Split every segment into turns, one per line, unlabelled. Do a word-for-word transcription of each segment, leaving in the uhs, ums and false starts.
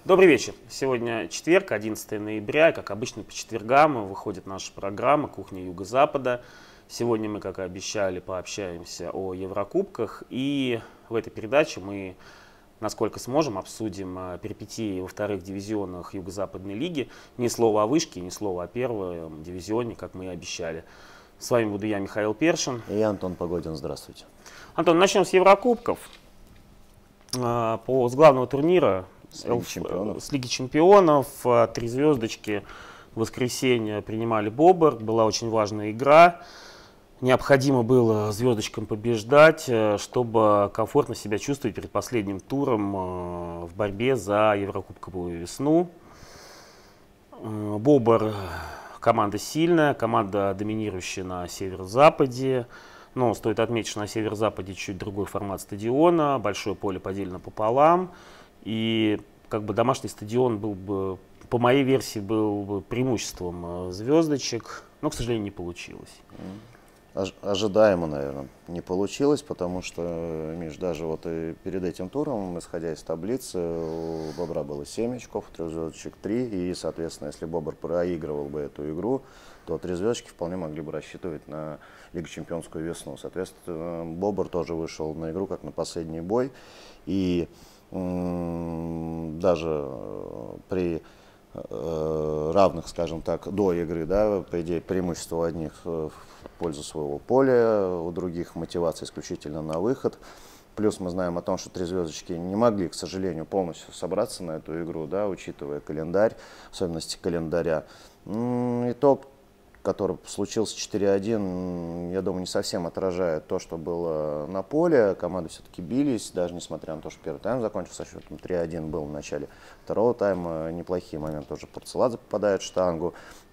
Добрый вечер. Сегодня четверг, одиннадцатое ноября. Как обычно, по четвергам выходит наша программа «Кухня Юго-Запада». Сегодня мы, как и обещали, пообщаемся о Еврокубках. И в этой передаче мы, насколько сможем, обсудим перипетии во вторых дивизионах Юго-Западной лиги. Ни слова о вышке, ни слова о первом дивизионе, как мы и обещали. С вами буду я, Михаил Першин.
И я, Антон Погодин. Здравствуйте.
Антон, начнем с Еврокубков. По, с главного турнира.
С Лиги Чемпионов.
С Лиги Чемпионов. Три звездочки в воскресенье принимали Бобр. Была очень важная игра. Необходимо было звездочкам побеждать, чтобы комфортно себя чувствовать перед последним туром в борьбе за Еврокубковую весну. Бобр команда сильная, команда доминирующая на северо-западе. Но стоит отметить, что на северо-западе чуть другой формат стадиона, большое поле поделено пополам. И как бы домашний стадион был бы, по моей версии, был бы преимуществом звездочек, но, к сожалению, не получилось.
Ожидаемо, наверное, не получилось, потому что, Миш, даже вот и перед этим туром, исходя из таблицы, у Бобра было семь очков, у трех звездочек три, и, соответственно, если Бобр проигрывал бы эту игру, то три звездочки вполне могли бы рассчитывать на Лигу Чемпионскую весну. Соответственно, Бобр тоже вышел на игру как на последний бой, и даже при э, равных, скажем так, до игры, да, по идее, преимущество у одних в пользу своего поля, у других мотивация исключительно на выход. Плюс мы знаем о том, что три звездочки не могли, к сожалению, полностью собраться на эту игру, да, учитывая календарь, особенности календаря. Итог, который случился четыре один, я думаю, не совсем отражает то, что было на поле. Команды все-таки бились, даже несмотря на то, что первый тайм закончился со счетом три один, был в начале второго тайма. Неплохие моменты тоже Порцеладзе попадает в штангу.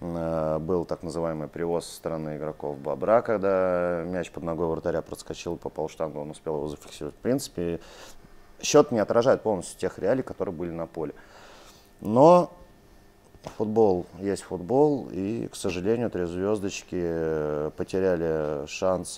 Был так называемый привоз со стороны игроков Бобра, когда мяч под ногой вратаря проскочил и попал в штангу, он успел его зафиксировать. В принципе, счет не отражает полностью тех реалий, которые были на поле. Но футбол есть футбол, и, к сожалению, три звездочки потеряли шанс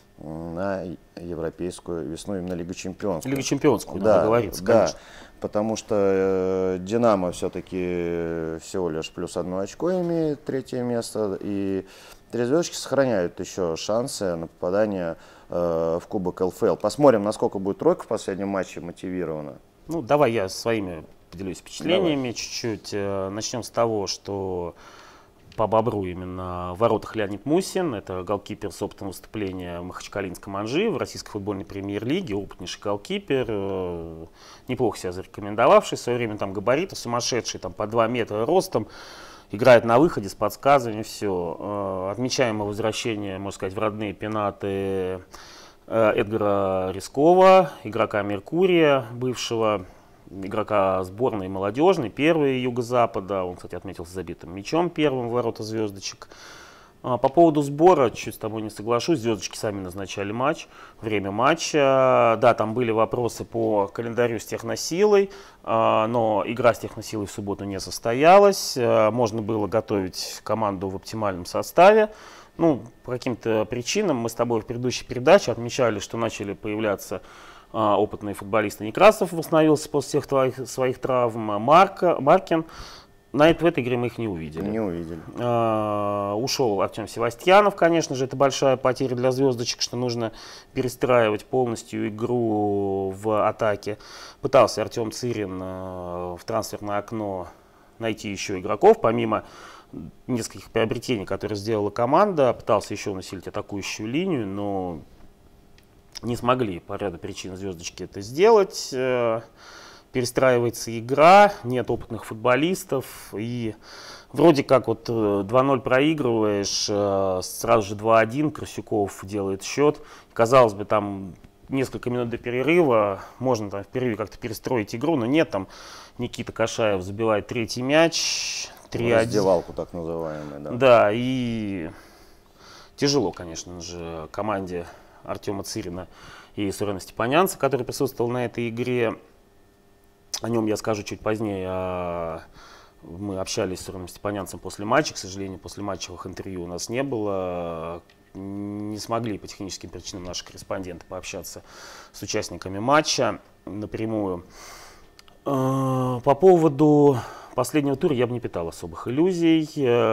на европейскую весну, именно Лигу Чемпионскую.
Лигу Чемпионскую,
да,
да, говорится,
да,
конечно.
Потому что э, Динамо все-таки всего лишь плюс одно очко имеет, третье место, и три звездочки сохраняют еще шансы на попадание э, в Кубок эл эф эл. Посмотрим, насколько будет тройка в последнем матче мотивирована.
Ну, давай я своими поделюсь впечатлениями чуть-чуть. Начнем с того, что по Бобру именно в воротах Леонид Мусин. Это голкипер с опытом выступления в Махачкалинском Анжи в российской футбольной премьер-лиге. Опытнейший голкипер, неплохо себя зарекомендовавший в свое время, там габариты сумасшедшие, там по два метра ростом. Играет на выходе с подсказыванием, все. Отмечаем возвращение, можно сказать, в родные пенаты Эдгара Рискова, игрока Меркурия, бывшего игрока сборной молодежной, первый Юго-Запада. Он, кстати, отметился забитым мячом первым в ворота звездочек. По поводу сбора, чуть с тобой не соглашусь, звездочки сами назначали матч, время матча. Да, там были вопросы по календарю с техносилой, но игра с техносилой в субботу не состоялась. Можно было готовить команду в оптимальном составе. Ну, по каким-то причинам мы с тобой в предыдущей передаче отмечали, что начали появляться а, опытные футболисты. Некрасов восстановился после всех твоих, своих травм, Марка, Маркин. На это, в этой игре мы их не увидели.
Не увидели.
А, ушел Артем Севастьянов, конечно же, это большая потеря для звездочек, что нужно перестраивать полностью игру в атаке. Пытался Артем Цирин а, в трансферное окно найти еще игроков, помимо нескольких приобретений, которые сделала команда, пытался еще усилить атакующую линию, но не смогли по ряду причин звездочки это сделать. Перестраивается игра, нет опытных футболистов, и вроде как вот два ноль проигрываешь, сразу же два один, Красюков делает счет. Казалось бы, там несколько минут до перерыва, можно там в перерыве как-то перестроить игру, но нет, там Никита Кашаев забивает третий мяч.
Раздевалку так называемую, да.
Да, и тяжело, конечно же, команде Артема Цирина и Сурена Степанянца, который присутствовал на этой игре. О нем я скажу чуть позднее. Мы общались с Суреном Степанянцем после матча. К сожалению, после матчевых интервью у нас не было. Не смогли по техническим причинам наши корреспонденты пообщаться с участниками матча напрямую. По поводу последнего тура я бы не питал особых иллюзий.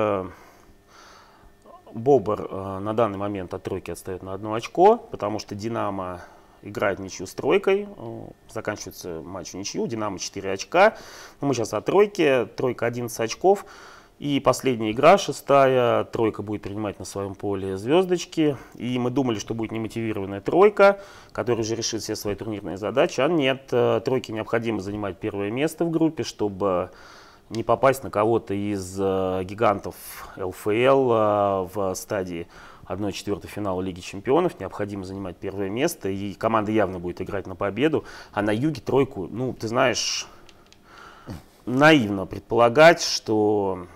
Бобр на данный момент от тройки отстает на одно очко, потому что «Динамо» играет ничью с тройкой, заканчивается матч в ничью, «Динамо» четыре очка, мы сейчас от тройки, тройка одиннадцать очков, и последняя игра, шестая, тройка будет принимать на своем поле «Звездочки», и мы думали, что будет немотивированная тройка, которая уже решит все свои турнирные задачи, а нет, тройке необходимо занимать первое место в группе, чтобы не попасть на кого-то из э, гигантов эл эф эл э, в стадии одна четвертая финала Лиги Чемпионов. Необходимо занимать первое место, и команда явно будет играть на победу. А на юге тройку, ну, ты знаешь, наивно предполагать, что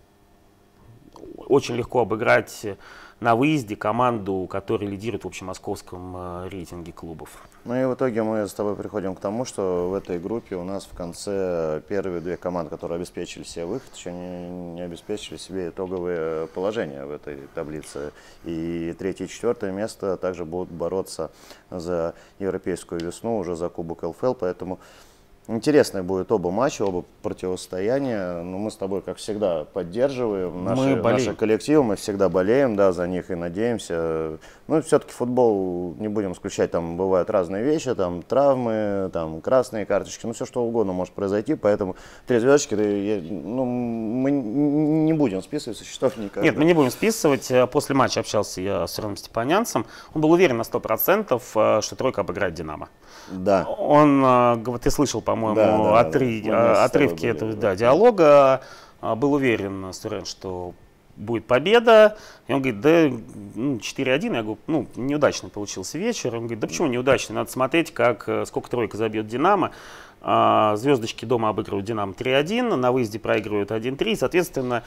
очень легко обыграть на выезде команду, которая лидирует в общемосковском э, рейтинге клубов.
Ну и в итоге мы с тобой приходим к тому, что в этой группе у нас в конце первые две команды, которые обеспечили себе выход, еще не, не обеспечили себе итоговые положения в этой таблице. И третье и четвертое место также будут бороться за европейскую весну, уже за Кубок эл эф эл, поэтому интересные будут оба матча, оба противостояния. Но мы с тобой, как всегда, поддерживаем наши, наши коллективы, мы всегда болеем, да, за них и надеемся. Ну, все-таки футбол, не будем исключать, там бывают разные вещи, там травмы, там красные карточки, ну, все что угодно может произойти, поэтому три звездочки, ну, мы не будем списывать со счетов никогда.
Нет, мы не будем списывать. После матча общался я с Ромом Степанянцем, он был уверен на сто процентов, что тройка обыграет «Динамо».
Да.
Он, ты слышал, по-моему, да, да, отри... да. отрывки были, этого да, диалога, был уверен, Сурен, что будет победа. И он говорит, да, ну, четыре один. Я говорю, ну, неудачный получился вечер. Он говорит, да почему неудачный? Надо смотреть, как, сколько тройка забьет «Динамо». Звездочки дома обыгрывают «Динамо» три один, на выезде проигрывают один три. Соответственно,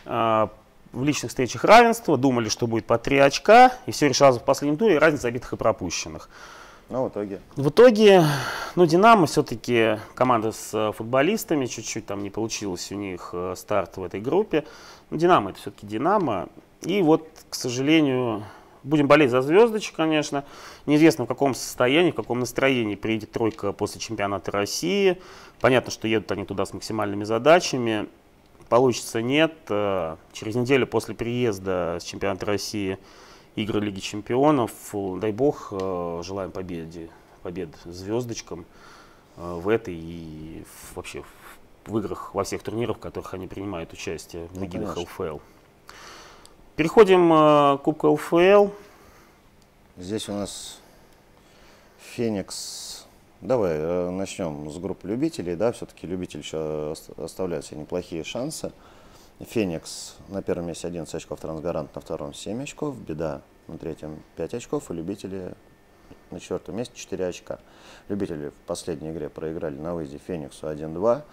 в личных встречах равенство, думали, что будет по три очка, и все решалось в последнем туре, разница забитых и пропущенных.
Ну, в итоге?
В итоге, ну, «Динамо» все-таки команда с футболистами, чуть-чуть там не получилось у них старт в этой группе. Но «Динамо» — это все-таки «Динамо». И вот, к сожалению, будем болеть за «Звездочек», конечно. Неизвестно, в каком состоянии, в каком настроении приедет тройка после чемпионата России. Понятно, что едут они туда с максимальными задачами. Получится нет. Через неделю после приезда с чемпионата России игры Лиги Чемпионов. Дай бог, желаем победы, побед звездочкам в этой и вообще в играх, во всех турнирах, в которых они принимают участие в эгидах эл эф эл. Переходим к Кубку эл эф эл.
Здесь у нас «Феникс». Давай начнем с группы любителей. Да, все-таки любители еще оставляют себе неплохие шансы. «Феникс» на первом месте одиннадцать очков, «Трансгарант» на втором семь очков, «Беда» на третьем пять очков и «Любители» на четвертом месте четыре очка. Любители в последней игре проиграли на выезде «Фениксу» один два.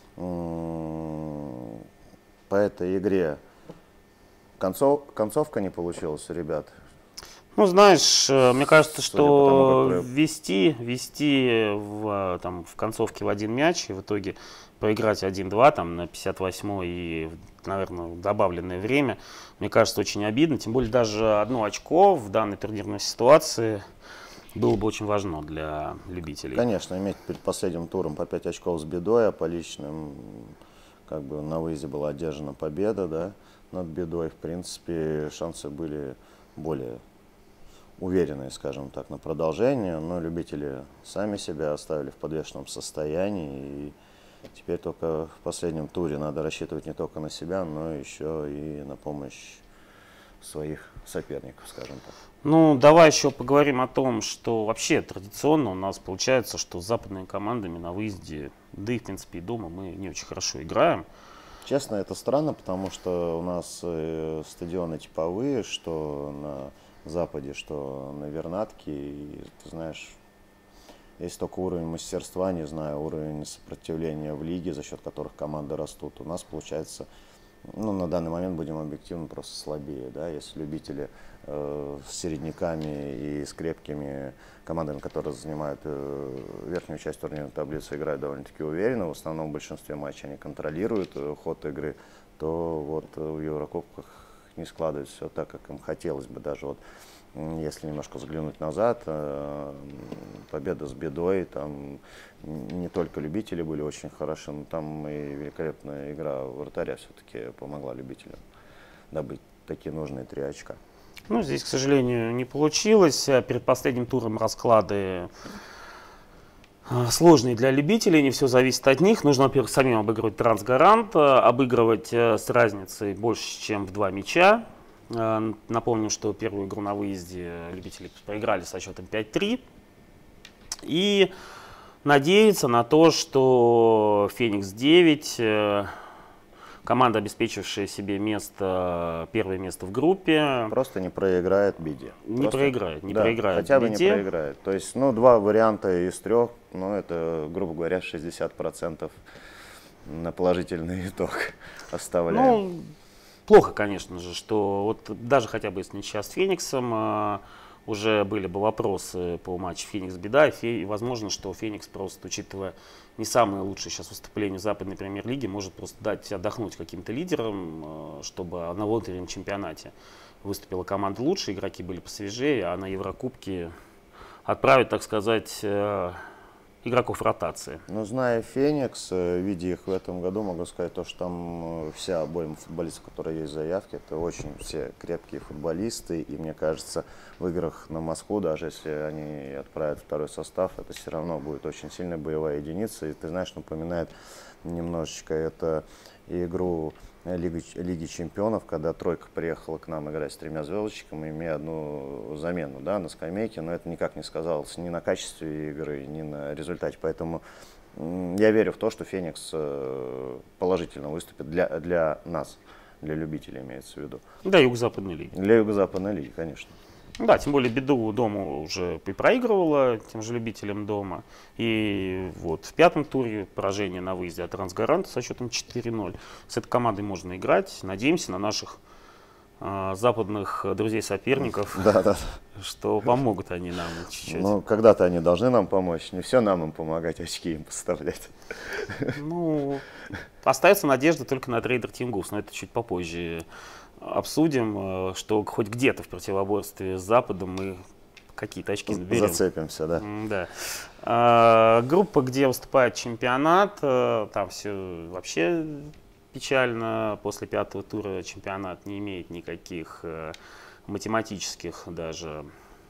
По этой игре концов, концовка не получилась у ребят.
Ну, знаешь, мне кажется, что тому, вести, вести в, там, в концовке в один мяч и в итоге проиграть один два там, на пятьдесят восьмой и, наверное, добавленное время, мне кажется, очень обидно. Тем более даже одно очко в данной турнирной ситуации было бы очень важно для любителей.
Конечно, иметь перед последним туром по пять очков с «Бедой», а по личным как бы на выезде была одержана победа, да, над «Бедой». В принципе, шансы были более уверенные, скажем так, на продолжение, но любители сами себя оставили в подвешенном состоянии, и теперь только в последнем туре надо рассчитывать не только на себя, но еще и на помощь своих соперников, скажем так.
Ну, давай еще поговорим о том, что вообще традиционно у нас получается, что с западными командами на выезде, да и в принципе и дома мы не очень хорошо играем.
Честно, это странно, потому что у нас э, стадионы типовые, что на Западе, что на Вернадке, и ты знаешь, есть только уровень мастерства, не знаю, уровень сопротивления в лиге, за счет которых команды растут. У нас получается, ну, на данный момент, будем объективно, просто слабее, да, если любители э, с середняками и с крепкими командами, которые занимают э, верхнюю часть турнирной таблицы, играют довольно-таки уверенно, в основном в большинстве матчей они контролируют э, ход игры, то вот в Еврокубках не складывается все так, как им хотелось бы. Даже вот если немножко взглянуть назад, победа с Бедой, там не только любители были очень хороши, но там и великолепная игра вратаря все-таки помогла любителям добыть такие нужные три очка.
Ну, здесь, к сожалению, не получилось. Перед последним туром расклады сложные для любителей, не все зависит от них. Нужно, во-первых, самим обыгрывать трансгарант, обыгрывать с разницей больше, чем в два мяча. Напомню, что первую игру на выезде любители проиграли со счетом пять три. И надеяться на то, что Феникс девять, команда, обеспечившая себе место, первое место в группе,
просто не проиграет Беде.
Не
просто,
проиграет, не
да,
проиграет
хотя бы
Беде.
не проиграет. То есть, ну, два варианта из трех, ну, это, грубо говоря, шестьдесят процентов на положительный итог оставляем.
Ну, плохо, конечно же, что вот даже хотя бы если не сейчас с Фениксом, уже были бы вопросы по матчу Феникс-Беда, и возможно, что Феникс просто, учитывая не самые лучшие сейчас выступления в западной премьер-лиге, может просто дать отдохнуть каким-то лидерам, чтобы на внутреннем чемпионате выступила команда лучше, игроки были посвежее, а на Еврокубке отправить, так сказать, игроков ротации.
Ну, зная Феникс, видя их в этом году, могу сказать то, что там вся обойма футболистов, которые есть в заявке, это очень все крепкие футболисты, и мне кажется, в играх на Москву, даже если они отправят второй состав, это все равно будет очень сильная боевая единица, и ты знаешь, напоминает немножечко это игру Лиги, Лиги чемпионов, когда тройка приехала к нам играть с тремя звездочками, имея одну замену, да, на скамейке, но это никак не сказалось ни на качестве игры, ни на результате. Поэтому я верю в то, что Феникс положительно выступит для, для нас, для любителей имеется в виду.
Да, Юго-Западной лиги.
Для Юго-Западной лиги, конечно.
Да, тем более Беду дома уже и проигрывала тем же любителям дома. И вот в пятом туре поражение на выезде от Трансгаранта со счетом четыре ноль. С этой командой можно играть. Надеемся на наших а, западных друзей-соперников,
да, да.
что помогут они нам чуть-чуть.
Ну, когда-то они должны нам помочь. Не все нам им помогать, очки им поставлять.
Ну, остается надежда только на трейдер Team Goose, но это чуть попозже обсудим, что хоть где-то в противоборстве с Западом мы какие-то очки наберем.
Зацепимся, да.
Да. А, группа, где выступает чемпионат, там все вообще печально. После пятого тура чемпионат не имеет никаких математических даже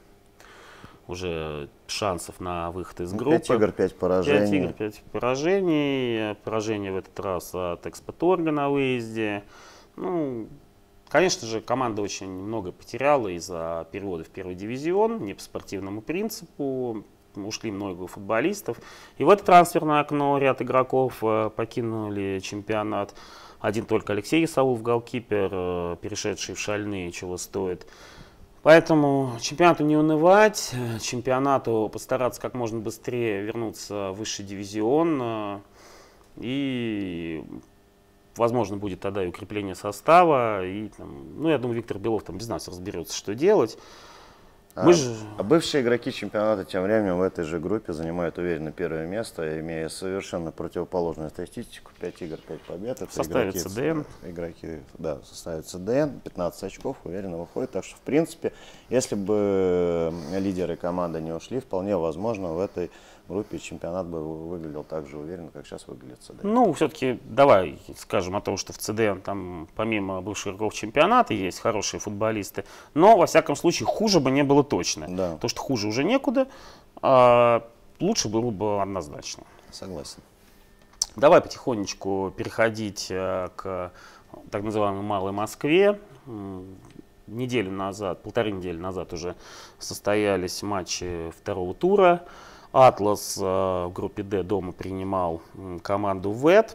уже шансов на выход из группы.
пять игр, пять поражений.
пять игр, пять поражений. Поражение в этот раз от Экспоторга на выезде. Ну, конечно же, команда очень много потеряла из-за перевода в первый дивизион, не по спортивному принципу, ушли много футболистов. И в это трансферное окно ряд игроков покинули чемпионат. Один только Алексей Исаулов, голкипер, перешедший в шальные, чего стоит. Поэтому чемпионату не унывать, чемпионату постараться как можно быстрее вернуться в высший дивизион. И возможно, будет тогда и укрепление состава. И, там, ну, я думаю, Виктор Белов там без нас разберется, что делать.
А, же... а бывшие игроки чемпионата тем временем в этой же группе занимают уверенно первое место, имея совершенно противоположную статистику. пять игр, пять побед. Это
составит
игроки,
ЦДН.
Игроки, да, составит ЦДН, пятнадцать очков, уверенно выходит. Так что, в принципе, если бы лидеры команды не ушли, вполне возможно, в этой группе чемпионат бы выглядел так же уверенно, как сейчас выглядит ЦДН.
Ну, все-таки давай скажем о том, что в ЦДН там помимо бывших игроков чемпионата есть хорошие футболисты, но во всяком случае хуже бы не было точно.
Да.
То, что хуже уже некуда, а лучше было бы однозначно.
Согласен.
Давай потихонечку переходить к так называемой Малой Москве. Неделю назад, полторы недели назад уже состоялись матчи второго тура. Атлас в группе Д дома принимал команду ВЭД,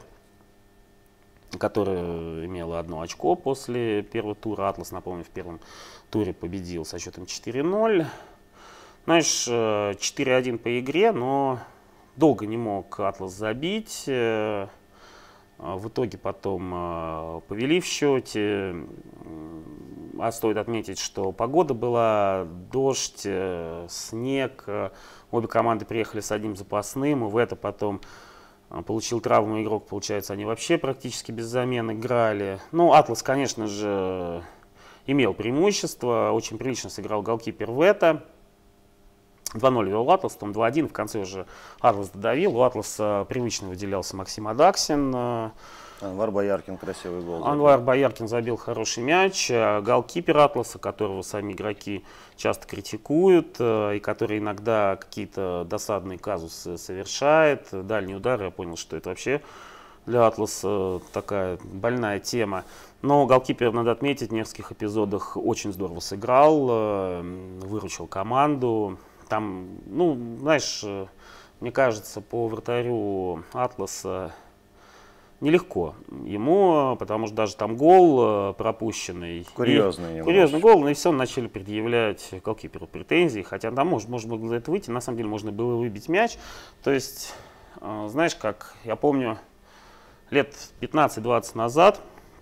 которая имела одно очко после первого тура. Атлас, напомню, в первом туре победил со счетом четыре ноль. Знаешь, четыре один по игре, но долго не мог Атлас забить. В итоге потом повели в счете. А стоит отметить, что погода была, дождь, снег. Обе команды приехали с одним запасным, и в это потом получил травму игрок. Получается, они вообще практически без замен играли. Ну, Атлас, конечно же, имел преимущество, очень прилично сыграл голкипер Вета. два ноль вел Атлас, потом два один, в конце уже Атлас додавил. У Атласа привычно выделялся Максим Адаксин.
Анвар Бояркин красивый гол.
Анвар Бояркин забил хороший мяч. Голкипер Атласа, которого сами игроки часто критикуют, и который иногда какие-то досадные казусы совершает. Дальний удар, я понял, что это вообще для Атласа такая больная тема. Но голкипер, надо отметить, в нескольких эпизодах очень здорово сыграл, выручил команду. Там, ну, знаешь, мне кажется, по вратарю Атласа нелегко ему, потому что даже там гол пропущенный.
Курьезный.
Курьезный гол, и все, начали предъявлять голкиперу претензии. Хотя там может, можно было за это выйти, на самом деле можно было выбить мяч. То есть, знаешь, как я помню, лет пятнадцать-двадцать назад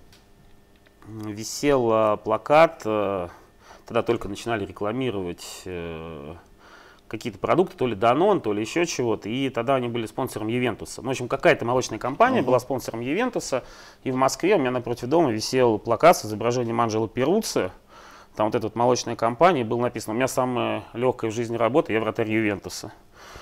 висел плакат, тогда только начинали рекламировать какие-то продукты, то ли Данон, то ли еще чего-то, и тогда они были спонсором Ювентуса. Ну, в общем, какая-то молочная компания uh-huh. была спонсором Ювентуса, и в Москве у меня напротив дома висел плакат с изображением Анджело Перуцци. Там вот эта вот молочная компания, было написано: у меня самая легкая в жизни работа, я вратарь Ювентуса.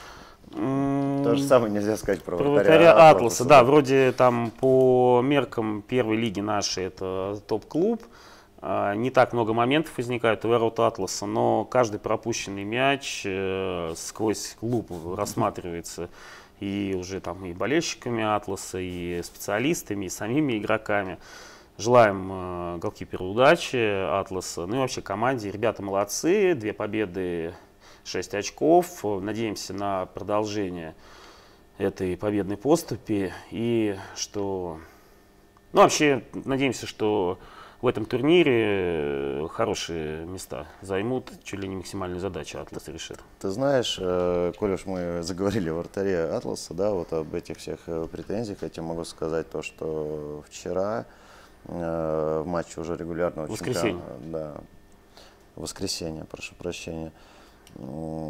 То же самое нельзя сказать про,
про
вратаря
Атласа.
Атласа.
Да, вроде там по меркам первой лиги нашей это топ-клуб. Не так много моментов возникает у ворот Атласа, но каждый пропущенный мяч э, сквозь лупу рассматривается и уже там и болельщиками Атласа, и специалистами, и самими игроками. Желаем э, голкиперу удачи Атласа, ну и вообще команде. Ребята молодцы, две победы, шесть очков. Надеемся на продолжение этой победной поступи и что, ну вообще надеемся, что в этом турнире хорошие места займут, чуть ли не максимальную задачу Атлас решит.
Ты знаешь, коль уж мы заговорили о вратаре Атласа, да, вот об этих всех претензиях, я тебе могу сказать то, что вчера в матче уже регулярного
воскресенье.
чемпионата, да, воскресенье, прошу прощения, на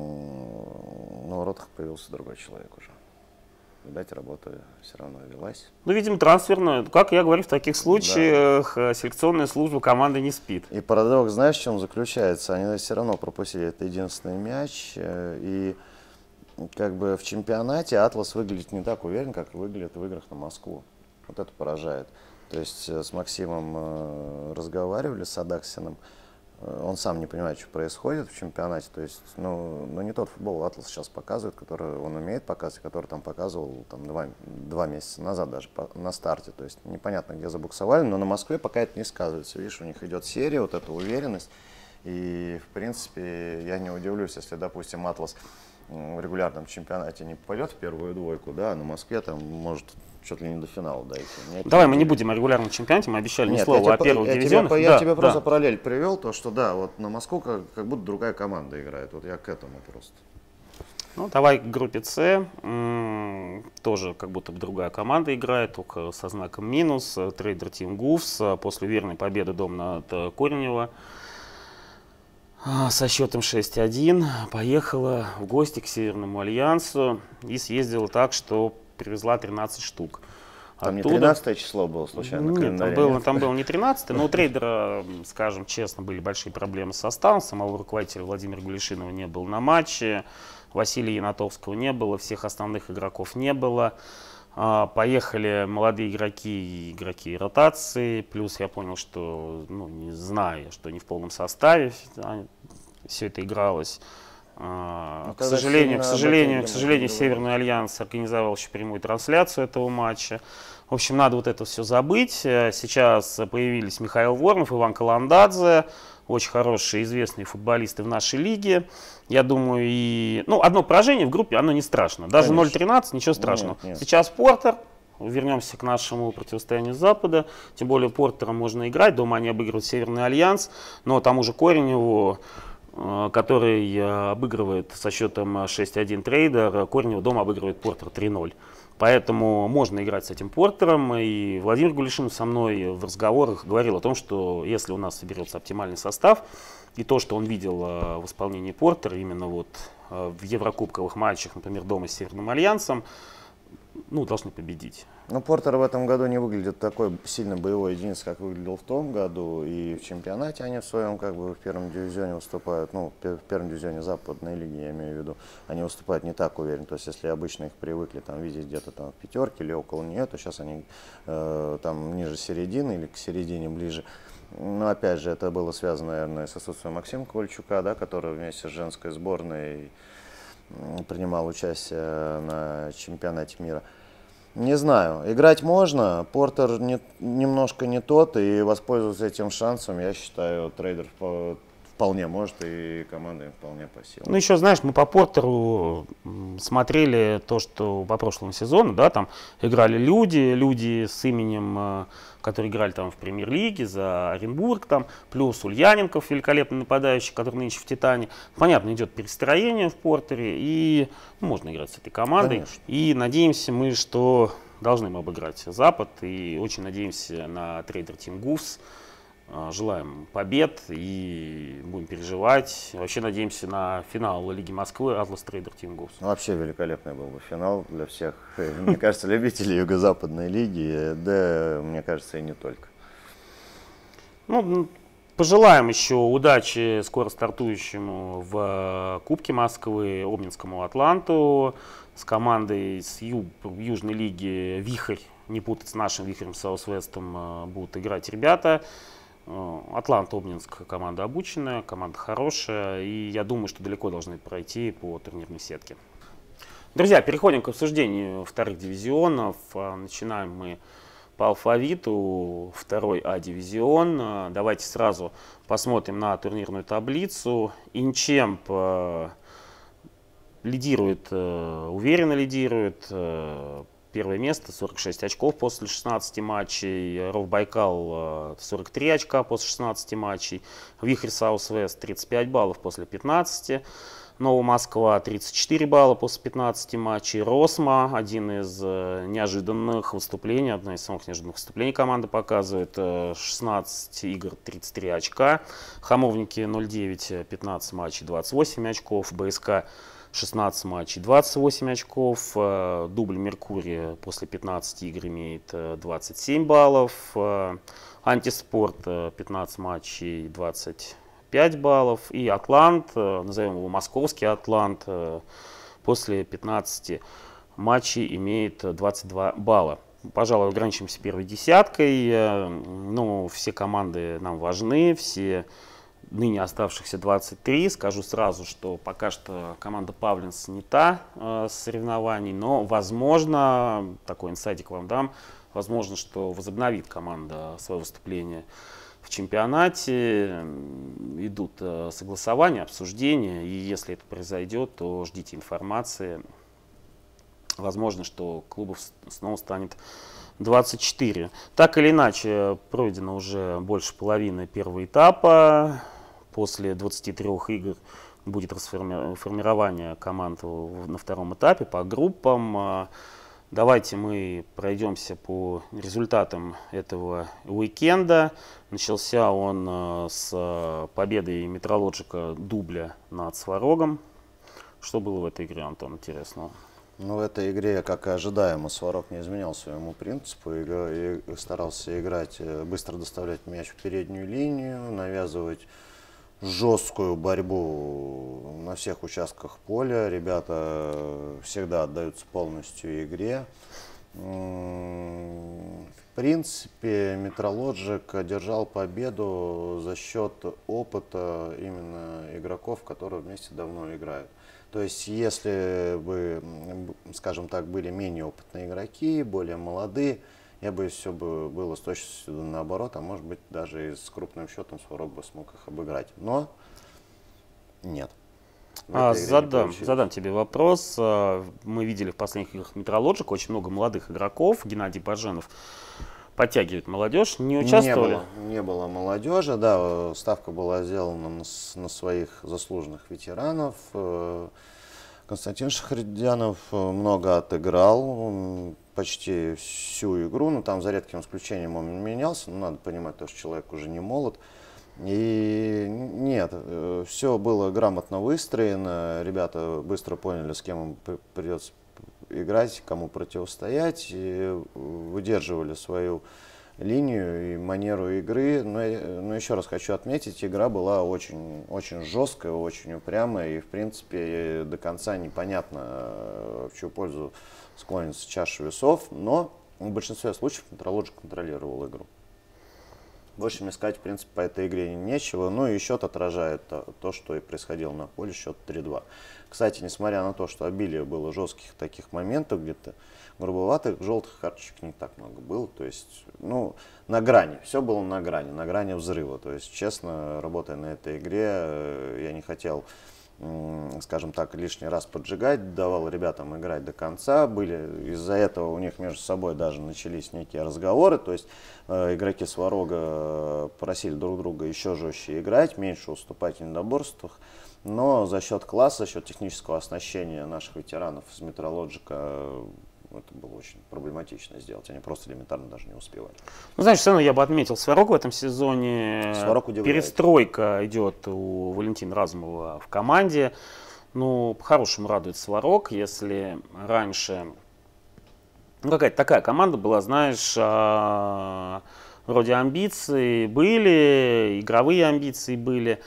воротах появился другой человек уже. Видать, работа все равно велась.
Ну, видимо, трансферная. Как я говорю, в таких случаях да. селекционная служба команды не спит.
И парадокс, знаешь, в чем заключается? Они все равно пропустили этот единственный мяч. И как бы в чемпионате Атлас выглядит не так уверен, как выглядит в играх на Москву. Вот это поражает. То есть с Максимом разговаривали, с Адаксиным. Он сам не понимает, что происходит в чемпионате. То есть, ну, ну не тот футбол Атлас сейчас показывает, который он умеет показывать, который там показывал там, два, два месяца назад даже по, на старте. То есть непонятно, где забуксовали, но на Москве пока это не сказывается. Видишь, у них идет серия, вот эта уверенность. И, в принципе, я не удивлюсь, если, допустим, Атлас в регулярном чемпионате не попадет в первую двойку, да, а на Москве там может чуть ли не до финала дойти.
Давай мы не будем о регулярном чемпионате, мы обещали ни слова о первых дивизионах.
Я, я тебе да. просто параллель привел, то что да, вот на Москву как, как будто другая команда играет, вот я к этому просто.
Ну, давай к группе С, м-м, тоже как будто бы другая команда играет, только со знаком минус. Трейдер Тим Гуфс после верной победы дома над Коренево со счетом шесть один поехала в гости к Северному Альянсу и съездила так, что привезла тринадцать штук.
Там Оттуда... не тринадцатое число было случайно?
Нет, там было, там было не тринадцатое, но у трейдера, скажем честно, были большие проблемы с составом. Самого руководителя Владимира Гулишинова не было на матче, Василия Янатовского не было, всех основных игроков не было. Поехали молодые игроки и игроки ротации, плюс я понял, что, ну, не зная, что не в полном составе все это игралось. Ну, к сожалению, к сожалению, к сожалению, Северный Альянс организовал еще прямую трансляцию этого матча. В общем, надо вот это все забыть. Сейчас появились Михаил Воронов, Иван Каландадзе, очень хорошие, известные футболисты в нашей лиге. Я думаю, и ну, одно поражение в группе, оно не страшно. Даже ноль тринадцать, ничего страшного. Нет, нет. Сейчас Портер. Вернемся к нашему противостоянию Запада. Тем более Портером можно играть. Дома они обыгрывают Северный Альянс. Но тому же Кореневу, который обыгрывает со счетом шесть один трейдер, Коренева дома обыгрывает Портер три ноль. Поэтому можно играть с этим Портером. И Владимир Гулишин со мной в разговорах говорил о том, что если у нас соберется оптимальный состав, и то, что он видел в исполнении Портера именно вот в еврокубковых матчах, например, дома с Северным Альянсом, ну, должны победить.
Ну, Портер в этом году не выглядит такой сильно боевой единицей, как выглядел в том году. И в чемпионате они в своем, как бы, в первом дивизионе выступают, ну, в первом дивизионе западной лиги, я имею в виду, они выступают не так уверенно. То есть, если обычно их привыкли там видеть где-то там в пятерке или около нее, то сейчас они э, там ниже середины или к середине ближе. Но, опять же, это было связано, наверное, с отсутствием Максима Ковальчука, да, который вместе с женской сборной принимал участие на чемпионате мира. Не знаю, играть можно, Портер не, немножко не тот, и воспользоваться этим шансом, я считаю, трейдер вполне может, и команда им вполне по силам.
Ну, еще, знаешь, мы по Портеру смотрели то, что по прошлому сезону, да, там играли люди, люди с именем, которые играли там в премьер-лиге за Оренбург, там, плюс Ульяненков, великолепный нападающий, который нынче в Титане. Понятно, идет перестроение в Портере, и ну, можно играть с этой командой.
Конечно.
И надеемся мы, что должны мы обыграть Запад, и очень надеемся на трейдер Team Goose. Желаем побед и будем переживать. Вообще надеемся на финал Лиги Москвы Atlas Trader Team Goose.
Вообще великолепный был бы финал для всех, мне кажется, любителей Юго-Западной лиги, да, мне кажется, и не только.
Ну, пожелаем еще удачи скоро стартующему в Кубке Москвы Обнинскому Атланту с командой с Ю, Южной лиги Вихрь, не путать с нашим Вихрем Саус-Вестом, будут играть ребята. Атлант, Обнинск, команда обученная, команда хорошая, и я думаю, что далеко должны пройти по турнирной сетке. Друзья, переходим к обсуждению вторых дивизионов. Начинаем мы по алфавиту, второй А-дивизион. Давайте сразу посмотрим на турнирную таблицу. Инчемп лидирует, уверенно лидирует. Первое место, сорок шесть очков после шестнадцати матчей. Ровбайкал сорок три очка после шестнадцати матчей. Вихрь Саус-Вест тридцать пять баллов после пятнадцати. Новая Москва тридцать четыре балла после пятнадцати матчей. Росма, один из неожиданных выступлений, одно из самых неожиданных выступлений команды показывает. шестнадцать игр, тридцать три очка. Хамовники ноль девять, пятнадцать матчей, двадцать восемь очков. БСК шестнадцать матчей, двадцать восемь очков. Дубль Меркурия после пятнадцати игр имеет двадцать семь баллов. Антиспорт пятнадцать матчей, двадцать пять баллов. И Атлант, назовем его московский Атлант, после пятнадцати матчей имеет двадцать два балла. Пожалуй, ограничимся первой десяткой. Ну, все команды нам важны, все ныне оставшихся двадцать три. Скажу сразу, что пока что команда Павлинс снята э, с соревнований, но возможно, такой инсайдик вам дам, возможно, что возобновит команда свое выступление в чемпионате. Идут э, согласования, обсуждения, и если это произойдет, то ждите информации. Возможно, что клубов снова станет двадцать четыре. Так или иначе, пройдено уже больше половины первого этапа. После двадцати трёх игр будет формирование команд на втором этапе по группам. Давайте мы пройдемся по результатам этого уикенда. Начался он с победой Метрологика дубля над Сварогом. Что было в этой игре, Антон, интересного?
Ну, в этой игре, как и ожидаемо, Сварог не изменял своему принципу и старался играть, быстро доставлять мяч в переднюю линию, навязывать жесткую борьбу на всех участках поля. Ребята всегда отдаются полностью игре. В принципе, Метрологик одержал победу за счет опыта именно игроков, которые вместе давно играют. То есть, если бы, скажем так, были менее опытные игроки, более молодые, я бы все бы было с точностью наоборот, а может быть даже и с крупным счетом Сварог бы смог их обыграть. Но нет.
А, задам, задам тебе вопрос. Мы видели в последних играх Метрологик очень много молодых игроков. Геннадий Баженов подтягивает молодежь. Не участвовали?
Не было, не было молодежи, да. Ставка была сделана на, на своих заслуженных ветеранов. Константин Шахридянов много отыграл, почти всю игру, но там за редким исключением он менялся, но надо понимать, что человек уже не молод. И нет, все было грамотно выстроено, ребята быстро поняли, с кем им придется играть, кому противостоять, и выдерживали свою линию и манеру игры. Но, но еще раз хочу отметить, игра была очень, очень жесткая, очень упрямая, и в принципе до конца непонятно, в чью пользу склонится чаша весов, но в большинстве случаев Метрологик контролировал игру. Больше мне сказать, в принципе, по этой игре нечего. Ну и счет отражает то, то что и происходило на поле, счет три-два. Кстати, несмотря на то, что обилие было жестких таких моментов, где-то грубоватых, желтых карточек не так много было. То есть, ну, на грани. Все было на грани, на грани взрыва. То есть, честно, работая на этой игре, я не хотел, скажем так, лишний раз поджигать, давал ребятам играть до конца. Были из-за этого у них между собой даже начались некие разговоры. То есть э, игроки Сварога просили друг друга еще жестче играть, меньше уступать в недоборствах. Но за счет класса, за счет технического оснащения наших ветеранов из Метрологика это было очень проблематично сделать. Они просто элементарно даже не успевали. Ну,
знаешь, все равно я бы отметил Сварог в этом сезоне.
Сварог удивляет.
Перестройка идет у Валентина Разумова в команде. Ну, по-хорошему радует Сварог. Если раньше ну, какая-то такая команда была, знаешь, а, вроде амбиции были, игровые амбиции были,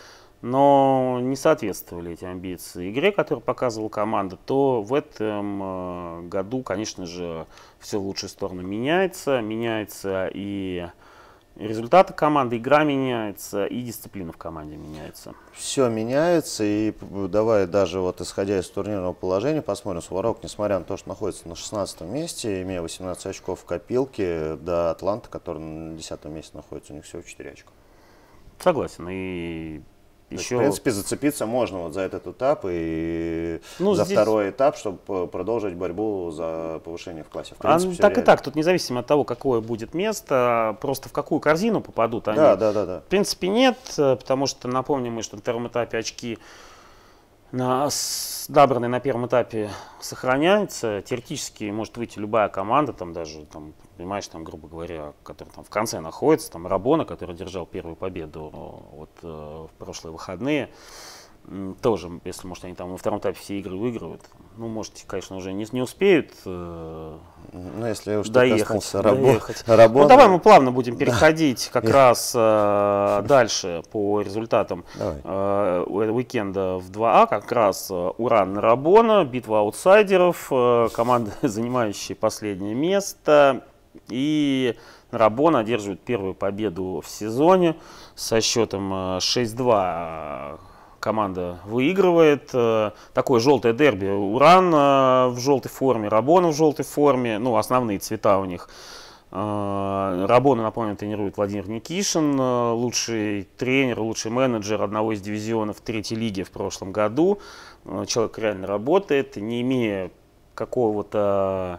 но не соответствовали эти амбиции игре, которую показывала команда, то в этом году, конечно же, все в лучшую сторону меняется. Меняется и результаты команды, игра меняется, и дисциплина в команде меняется.
Все меняется, и давай даже вот исходя из турнирного положения, посмотрим, Сварог, несмотря на то, что находится на шестнадцатом месте, имея восемнадцать очков в копилке, до Атланты, который на десятом месте находится, у них всего четыре очка.
Согласен. И еще...
В принципе, зацепиться можно вот за этот этап и
ну,
за
здесь...
второй этап, чтобы продолжить борьбу за повышение в классе. В принципе,
а, так реально. И так, тут независимо от того, какое будет место, просто в какую корзину попадут они.
Да, да, да, да.
В принципе, нет, потому что, напомним мы, что на втором этапе очки на, с, набранные на первом этапе сохраняются. Теоретически может выйти любая команда, там даже, там, понимаешь, там, грубо говоря, которая там в конце находится, там Рабона, который держал первую победу вот, э, в прошлые выходные. Тоже, если, может, они там во втором этапе все игры выигрывают, ну, может, конечно, уже не, не успеют э,
ну, если уж
доехать.
доехать.
Ну, давай мы плавно будем переходить как раз э, дальше по результатам э, уикенда в два А. Как раз э, Уран Рабона, битва аутсайдеров, э, команда, занимающая последнее место. И Рабона одерживает первую победу в сезоне со счетом шесть-два. Команда выигрывает. Такое желтое дерби. Уран в желтой форме, Рабона в желтой форме. Ну, основные цвета у них. Рабона, напомню, тренирует Владимир Никишин, лучший тренер, лучший менеджер одного из дивизионов третьей лиги в прошлом году. Человек реально работает, не имея какого-то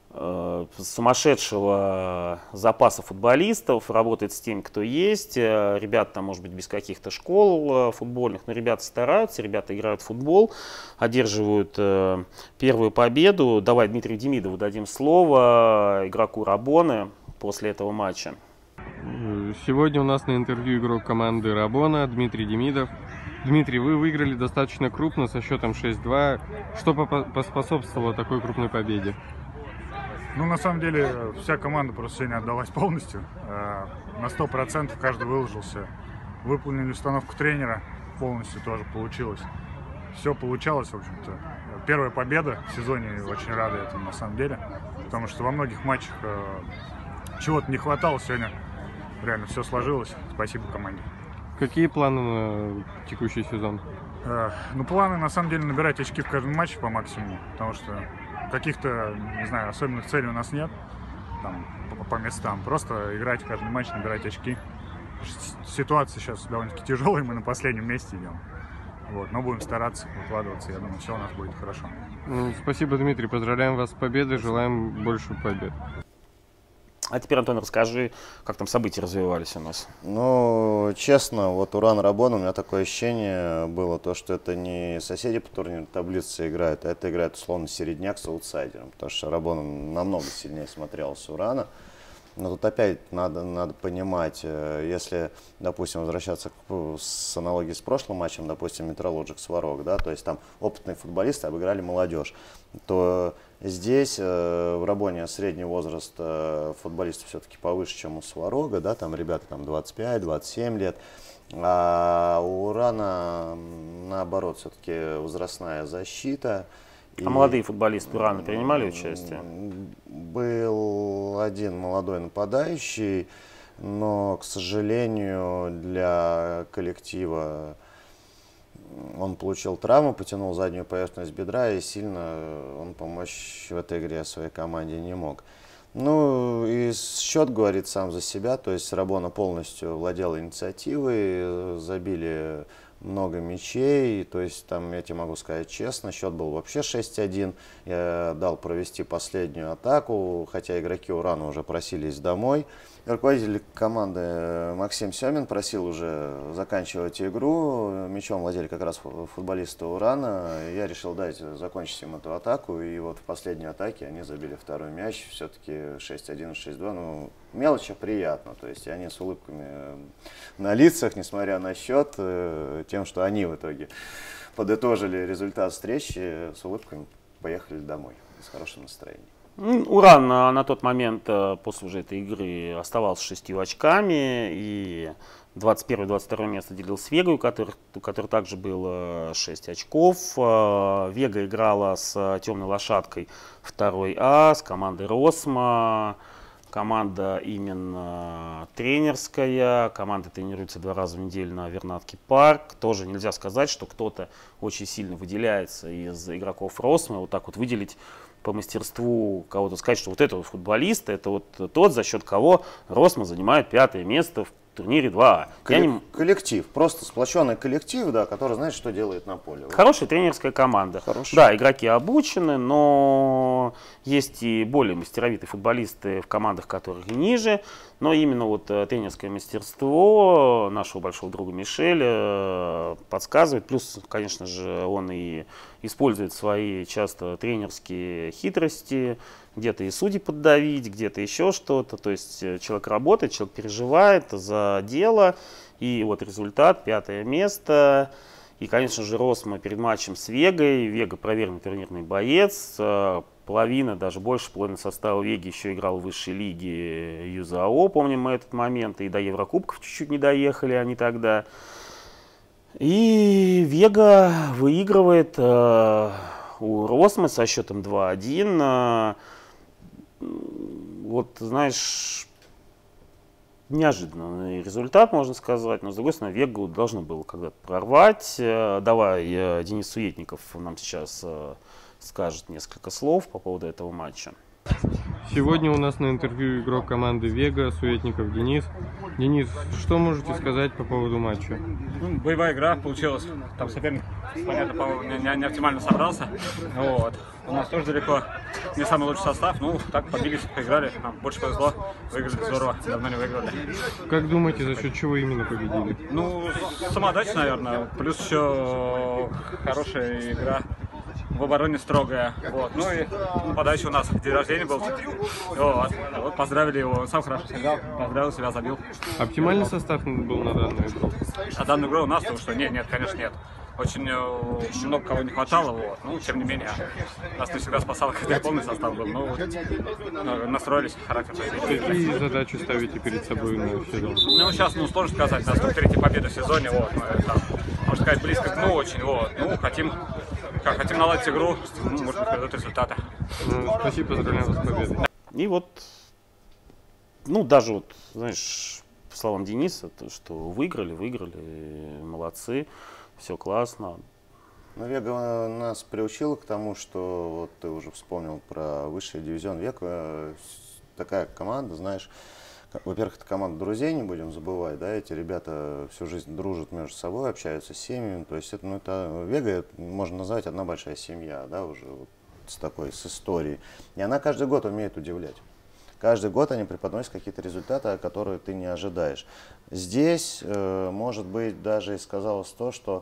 сумасшедшего запаса футболистов, работает с теми, кто есть. Ребята там, может быть, без каких-то школ футбольных, но ребята стараются, ребята играют в футбол, одерживают первую победу. Давай Дмитрию Демидову дадим слово, игроку Рабоны, после этого матча.
Сегодня у нас на интервью игрок команды Рабона Дмитрий Демидов. Дмитрий, вы выиграли достаточно крупно со счетом шесть-два. Что поспособствовало такой крупной победе?
Ну, на самом деле, вся команда просто сегодня отдалась полностью. На сто процентов каждый выложился. Выполнили установку тренера, полностью тоже получилось. Все получалось, в общем-то. Первая победа в сезоне, очень рады этому, на самом деле. Потому что во многих матчах чего-то не хватало, сегодня реально все сложилось. Спасибо команде.
Какие планы на текущий сезон?
Ну, планы, на самом деле, набирать очки в каждом матче по максимуму. Потому что каких-то, не знаю, особенных целей у нас нет там, по, по местам. Просто играть в каждый матч, набирать очки. Ситуация сейчас довольно-таки тяжелая, мы на последнем месте идем. Вот, но будем стараться выкладываться, я думаю, все у нас будет хорошо.
Спасибо, Дмитрий, поздравляем вас с победой, желаем больше побед.
А теперь, Антон, расскажи, как там события развивались у нас.
Ну, честно, вот Уран Рабона, у меня такое ощущение было, то, что это не соседи по турнирной таблице играют, а это играет условно середняк с аутсайдером, потому что Рабона намного сильнее смотрелся Урана. Но тут опять надо, надо понимать, если, допустим, возвращаться к, с аналогией с прошлым матчем, допустим, Метрологик Сварог, да, то есть там опытные футболисты обыграли молодежь, то здесь э, в Рабоне средний возраст э, футболистов все-таки повыше, чем у Сварога, да, там ребята там двадцать пять — двадцать семь лет, а у Урана наоборот все-таки возрастная защита.
А и молодые футболисты Урана принимали участие?
Был один молодой нападающий, но, к сожалению, для коллектива он получил травму, потянул заднюю поверхность бедра, и сильно он помочь в этой игре своей команде не мог. Ну и счет говорит сам за себя, то есть Рабона полностью владела инициативой, забили много мячей, то есть там, я тебе могу сказать честно, счет был вообще шесть один, я дал провести последнюю атаку, хотя игроки Урана уже просились домой. Руководитель команды Максим Семин просил уже заканчивать игру, мячом владели как раз футболисты Урана, я решил дать закончить им эту атаку, и вот в последней атаке они забили второй мяч, все-таки шесть один, шесть два, ну мелочи приятно, то есть они с улыбками на лицах, несмотря на счет, тем, что они в итоге подытожили результат встречи, с улыбками поехали домой с хорошим настроением.
Уран на, на тот момент после уже этой игры оставался шестью очками, и двадцать первое — двадцать второе место делил с Вегой, у которых, у которых также было шесть очков. Вега играла с Темной Лошадкой второй А, с командой Росма. Команда именно тренерская, команда тренируется два раза в неделю на Вернадский парк. Тоже нельзя сказать, что кто-то очень сильно выделяется из игроков Росмы. Вот так вот выделить по мастерству кого-то, сказать, что вот этого футболиста, это вот тот, за счет кого Росма занимает пятое место в турнире два А.
Коллек-
не...
Коллектив, просто сплоченный коллектив, да, который знает, что делает на поле.
Хорошая тренерская команда.
Хорошая.
Да, игроки обучены, но есть и более мастеровитые футболисты в командах, которых и ниже. Но именно вот тренерское мастерство нашего большого друга Мишеля подсказывает. Плюс, конечно же, он и использует свои часто тренерские хитрости. Где-то и судьи поддавить, где-то еще что-то. То есть человек работает, человек переживает за дело. И вот результат, пятое место. И, конечно же, Росма перед матчем с Вегой. Вега проверенный турнирный боец. Половина, даже больше половины состава Веги еще играл в высшей лиге ЮЗАО. Помним мы этот момент. И до Еврокубков чуть-чуть не доехали они тогда. И Вега выигрывает э, у Росмы со счетом два один. Э, вот, знаешь, неожиданный результат, можно сказать. Но, с другой стороны, Вегу должно было когда-то прорвать. Э, давай, э, Денис Суетников нам сейчас э, скажет несколько слов по поводу этого матча.
Сегодня у нас на интервью игрок команды Вега, Суетников Денис. Денис, что можете сказать по поводу матча?
Ну, боевая игра получилась. Там соперник, понятно, по-моему, не, не, не оптимально собрался. Вот. У нас тоже далеко не самый лучший состав. Ну, так побились, поиграли. Нам больше повезло. Выиграли здорово. Давно не выиграли.
Как думаете, за счет чего именно победили?
Ну, самоотдача, наверное. Плюс еще хорошая игра. В обороне строгая. Вот. Ну и нападающий у нас день рождения был. Вот. Вот поздравили его. Он сам хорошо сыграл. Поздравил себя, забил.
Оптимальный состав был на данную игру?
А данную игру у нас, потому что нет, нет, конечно, нет. Очень э, много кого не хватало, вот. Ну, тем не менее, нас не всегда спасало, когда полный состав был. Ну, вот, э, настроились, характер.
Какие задачи ставите перед собой на сезон?
Ну, сейчас, ну, сложно сказать, у нас тут третья победа в сезоне, вот. Мы, там, можно сказать, близко, ну, очень, вот. Ну, хотим, как, хотим наладить игру, ну, может быть, придут результаты.
Ну, спасибо, поздравляю вас с победой.
И вот, ну, даже вот, знаешь, по словам Дениса, то, что выиграли, выиграли, молодцы. Все классно.
Ну, Вега нас приучила к тому, что вот ты уже вспомнил про высший дивизион. Вега такая команда, знаешь, во-первых, это команда друзей, не будем забывать, да, эти ребята всю жизнь дружат между собой, общаются с семьями, то есть это, ну, это Вега можно назвать одна большая семья, да, уже вот с такой, с историей. И она каждый год умеет удивлять. Каждый год они преподносят какие-то результаты, которые ты не ожидаешь. Здесь, э, может быть, даже и сказалось то, что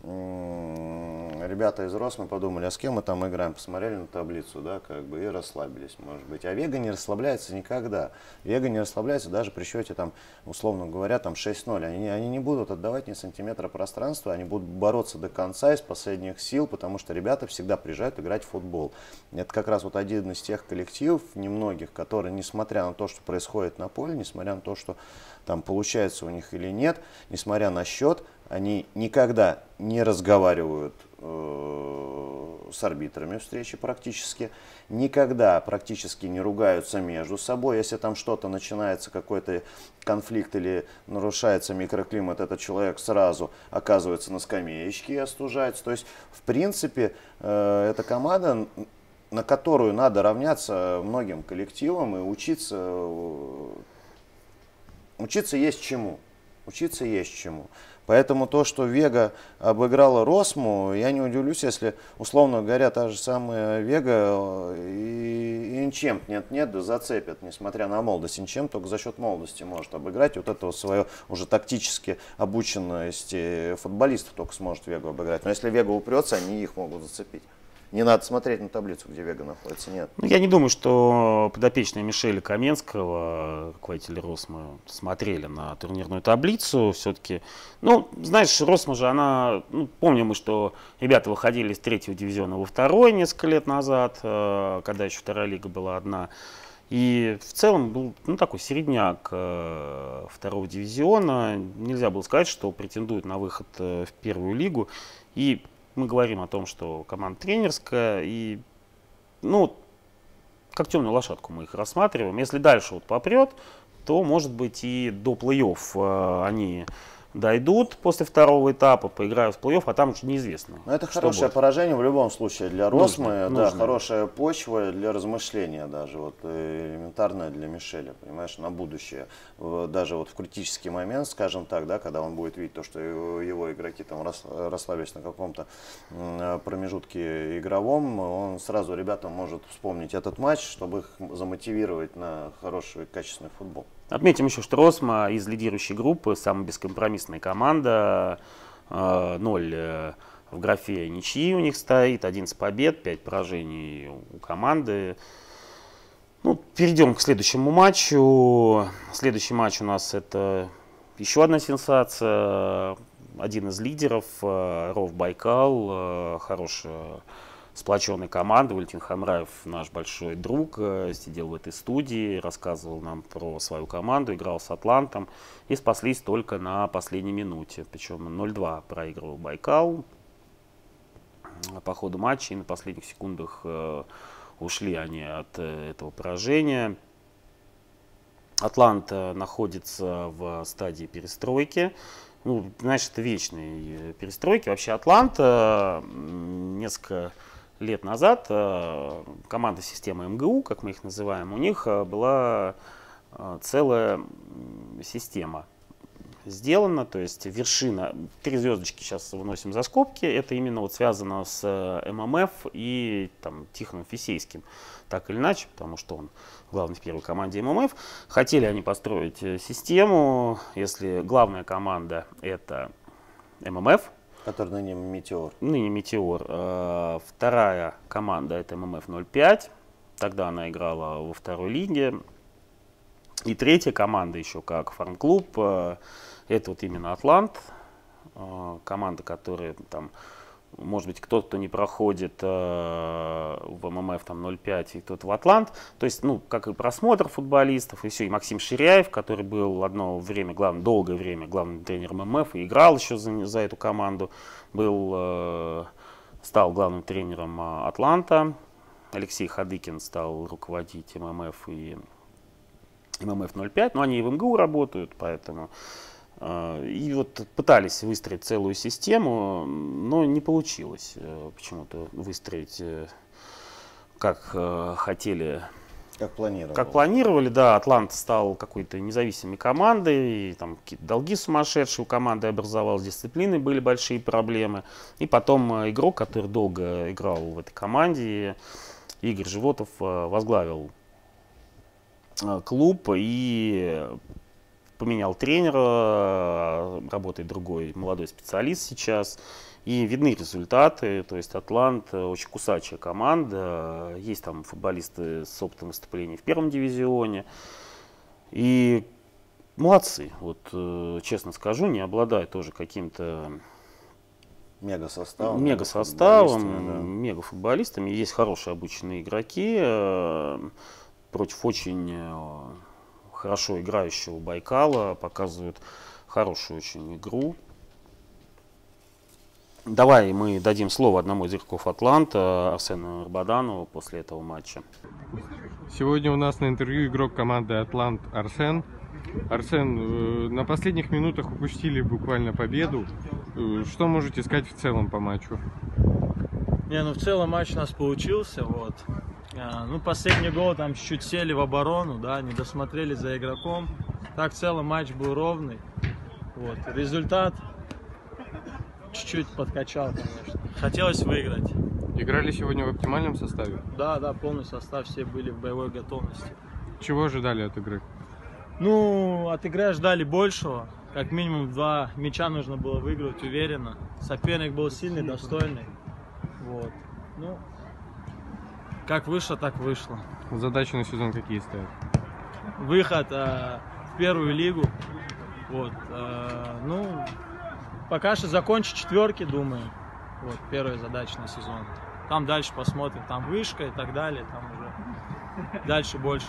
ребята из Росмы подумали, а с кем мы там играем, посмотрели на таблицу, да, как бы, и расслабились, может быть. А Вега не расслабляется никогда. Вега не расслабляется даже при счете, там, условно говоря, там шесть ноль. Они, они не будут отдавать ни сантиметра пространства, они будут бороться до конца из последних сил, потому что ребята всегда приезжают играть в футбол. Это как раз вот один из тех коллективов, немногих, которые, несмотря на то, что происходит на поле, несмотря на то, что там получается у них или нет, несмотря на счет, они никогда не разговаривают э, с арбитрами встречи практически, никогда практически не ругаются между собой. Если там что-то начинается, какой-то конфликт или нарушается микроклимат, этот человек сразу оказывается на скамеечке и остужается. То есть, в принципе, э, эта команда, на которую надо равняться многим коллективам и учиться, учиться есть чему. Учиться есть чему. Поэтому то, что Вега обыграла Росму, я не удивлюсь, если, условно говоря, та же самая Вега и Инчемп нет-нет, да зацепят, несмотря на молодость. Инчемп только за счет молодости может обыграть. И вот этого свое уже тактически обученность футболистов только сможет Вегу обыграть. Но если Вега упрется, они их могут зацепить. Не надо смотреть на таблицу, где Вега находится, нет.
Ну, я не думаю, что подопечные Мишеля Каменского, руководители Росмы, смотрели на турнирную таблицу. Все-таки, ну, знаешь, Росма же, она, ну, помним мы, что ребята выходили из третьего дивизиона во второй несколько лет назад, когда еще вторая лига была одна. И в целом был, ну, такой середняк э, второго дивизиона. Нельзя было сказать, что претендует на выход э, в первую лигу. И мы говорим о том, что команда тренерская, и, ну, как темную лошадку мы их рассматриваем. Если дальше вот попрет, то, может быть, и до плей-офф э, они дойдут после второго этапа, поиграют в плей-офф, а там уже неизвестно.
Но это хорошее
будет.
поражение в любом случае для Росмы,
нужно,
да,
нужно.
Хорошая почва для размышления даже, вот элементарная для Мишеля, понимаешь, на будущее. Даже вот в критический момент, скажем так, да, когда он будет видеть то, что его, его игроки там расслабились на каком-то промежутке игровом, он сразу ребятам может вспомнить этот матч, чтобы их замотивировать на хороший, качественный футбол.
Отметим еще, что Росма из лидирующей группы, самая бескомпромиссная команда, ноль в графе ничьи у них стоит, одиннадцать побед, пять поражений у команды. Ну, перейдем к следующему матчу. Следующий матч у нас это еще одна сенсация. Один из лидеров, Ров Байкал, хорошая сплоченной команды. Валентин Хамраев, наш большой друг, сидел в этой студии, рассказывал нам про свою команду, играл с Атлантом и спаслись только на последней минуте. Причем ноль два проигрывал Байкал по ходу матча, и на последних секундах э, ушли они от э, этого поражения. Атлант э, находится в стадии перестройки. Ну, знаешь, это вечные перестройки. Вообще Атланта э, несколько лет назад э, команда системы эм гэ у, как мы их называем, у них э, была э, целая система сделана, то есть вершина, три звездочки сейчас выносим за скобки, это именно вот связано с эм эм эф и там, Тихоном Фисейским, так или иначе, потому что он главный в первой команде эм эм эф. Хотели они построить систему, если главная команда это эм эм эф,
Который ныне Метеор.
Ныне Метеор. Э, вторая команда это эм эм эф ноль пять. Тогда она играла во второй лиге. И третья команда еще как фарм-клуб. Э, это вот именно Атлант. Э, команда, которая там, может быть, кто-то, кто не проходит э, в эм эм эф там, ноль пять, и кто-то в Атлант. То есть, ну, как и просмотр футболистов, и все. И Максим Ширяев, который был одно время, главное, долгое время главным тренером эм эм эф, и играл еще за, за эту команду, был, э, стал главным тренером э, Атланта. Алексей Хадыкин стал руководить эм эм эф и эм эм эф ноль пять. Но они и в эм гэ у работают, поэтому... И вот пытались выстроить целую систему, но не получилось почему-то выстроить, как хотели,
как планировали.
Как планировали, да. Атлант стал какой-то независимой командой, и там какие-то долги сумасшедшие у команды образовалась, дисциплины были большие проблемы. И потом игрок, который долго играл в этой команде, Игорь Животов, возглавил клуб и поменял тренера, работает другой молодой специалист сейчас. И видны результаты, то есть Атлант очень кусачая команда, есть там футболисты с опытом выступлений в первом дивизионе. И молодцы, вот честно скажу, не обладая тоже каким-то
мега-составом,
мега-составом,
да.
мега-футболистами. Есть хорошие обученные игроки против очень хорошо играющего Байкала, показывают хорошую очень игру. Давай мы дадим слово одному из игроков Атланта, Арсену Рабаданову, после этого матча.
Сегодня у нас на интервью игрок команды Атлант Арсен. Арсен, на последних минутах упустили буквально победу. Что можете сказать в целом по матчу?
Не, ну в целом матч у нас получился. Вот. А, ну последний гол там чуть-чуть сели в оборону, да, не досмотрели за игроком. Так в целом матч был ровный. Вот. Результат чуть-чуть подкачал, конечно. Хотелось выиграть.
Играли сегодня в оптимальном составе?
Да, да, полный состав, все были в боевой готовности.
Чего ожидали от игры?
Ну, от игры ждали большего. Как минимум два мяча нужно было выиграть уверенно. Соперник был сильный, достойный. Вот. Ну, как вышло, так вышло.
Задачи на сезон какие стоят?
Выход э, в первую лигу. Вот. Э, ну, пока что закончить четверки, думаю. Вот, первая задача на сезон. Там дальше посмотрим. Там вышка и так далее. Там уже дальше больше.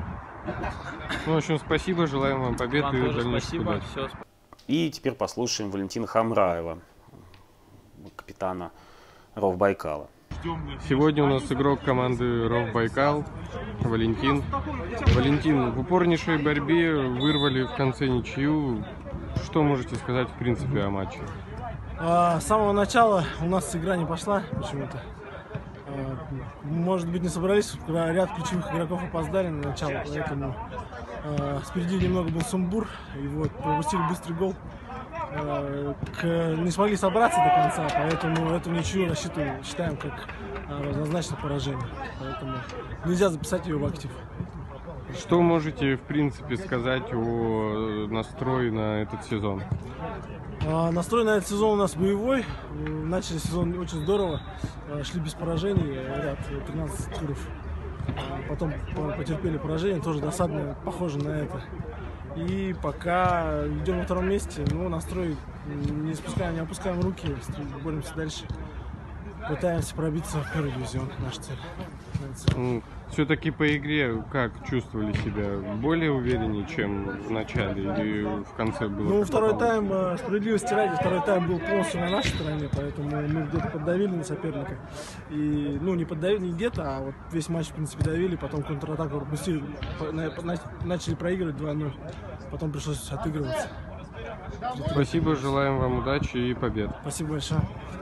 Ну, в общем, спасибо. Желаем вам победы.
Вам
и
тоже
дальнейших
спасибо.
удач.
Все.
И теперь послушаем Валентина Хамраева, капитана РОВ Байкала.
Сегодня у нас игрок команды РОВ Байкал, Валентин. Валентин, в упорнейшей борьбе вырвали в конце ничью. Что можете сказать, в принципе, о матче?
А, с самого начала у нас игра не пошла почему-то. А, может быть, не собрались, ряд ключевых игроков опоздали на начало, поэтому а, впереди немного был сумбур, и вот пропустили быстрый гол. А, к, не смогли собраться до конца, поэтому эту ничью рассчитываем, считаем как а, равнозначное поражение. Поэтому нельзя записать ее в актив.
Что можете, в принципе, сказать о настрое на этот сезон?
А, настрой на этот сезон у нас боевой. Начали сезон очень здорово. А, шли без поражений, ряд тринадцать туров. А, потом потерпели поражение, тоже досадно, похоже на это. И пока идем на втором месте, ну, настрой не спускаем, не опускаем руки, боремся дальше. Пытаемся пробиться в первый дивизион, наша цель.
Все-таки по игре как чувствовали себя? Более увереннее, чем в начале или в конце было?
Ну, второй тайм, справедливости ради, второй тайм был полностью на нашей стороне, поэтому мы где-то поддавили на соперника. И, ну, не поддавили, не где-то, а вот весь матч, в принципе, давили, потом контратаку пропустили, начали проигрывать два ноль, потом пришлось отыгрываться.
Спасибо, желаем вам удачи и побед.
Спасибо большое.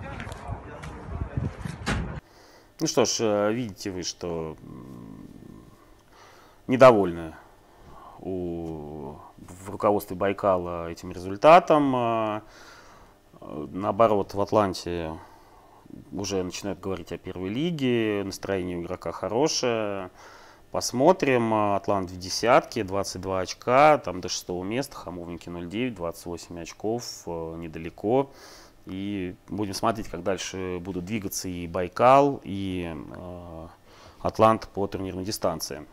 Ну что ж, видите вы, что недовольны у, в руководстве Байкала этим результатом. Наоборот, в Атланте уже начинают говорить о первой лиге, настроение у игрока хорошее. Посмотрим. Атлант в десятке, двадцать два очка, там до шестого места, Хамовники ноль девять, двадцать восемь очков, недалеко. И будем смотреть, как дальше будут двигаться и Байкал, и э, Атлант по турнирной дистанции.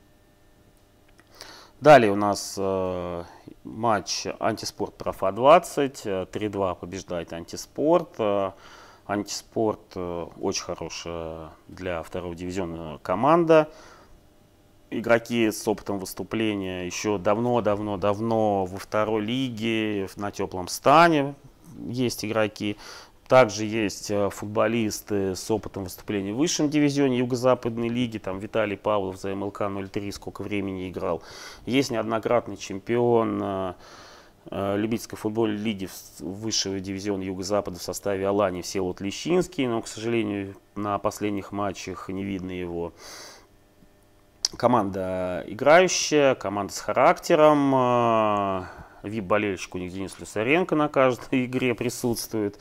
Далее у нас э, матч Антиспорт Профа двадцать, три два побеждает Антиспорт. Э, Антиспорт э, очень хорошая для второго дивизиона команда. Игроки с опытом выступления еще давно-давно-давно во второй лиге на теплом стане. Есть игроки, также есть футболисты с опытом выступления в высшем дивизионе Юго-Западной лиги, там Виталий Павлов за эм эл ка ноль три сколько времени играл. Есть неоднократный чемпион э, любительской футбольной лиги высшего дивизиона Юго-Запада в составе Алании Всеволод Лещинский, но, к сожалению, на последних матчах не видно его. Команда играющая, команда с характером. вип-болельщик у них Денис Люсаренко на каждой игре присутствует.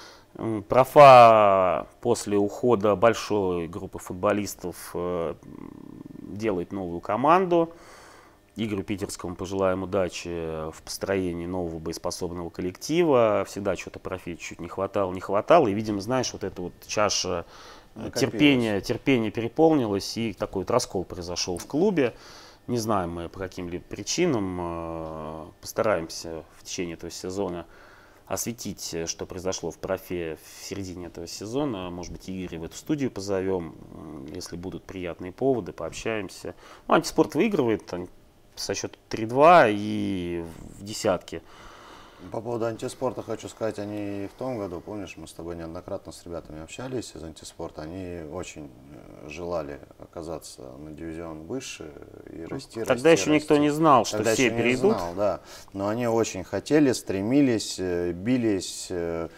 Профа после ухода большой группы футболистов делает новую команду. Игорю Питерскому пожелаем удачи в построении нового боеспособного коллектива. Всегда что-то профи чуть не хватало, не хватало. И, видимо, знаешь, вот эта вот чаша терпения, терпения переполнилась, и такой вот раскол произошел в клубе. Не знаем мы по каким-либо причинам. Постараемся в течение этого сезона осветить, что произошло в профе в середине этого сезона. Может быть, Игоря в эту студию позовем, если будут приятные поводы, пообщаемся. Ну, Антиспорт выигрывает со счета три-два и в десятке.
По поводу Антиспорта хочу сказать, они в том году, помнишь, мы с тобой неоднократно с ребятами общались из Антиспорта, они очень желали оказаться на дивизион выше и расти.
Тогда
расти,
еще
расти.
никто не знал, что
Тогда
все перейдут.
Не знал, да. Но они очень хотели, стремились, бились.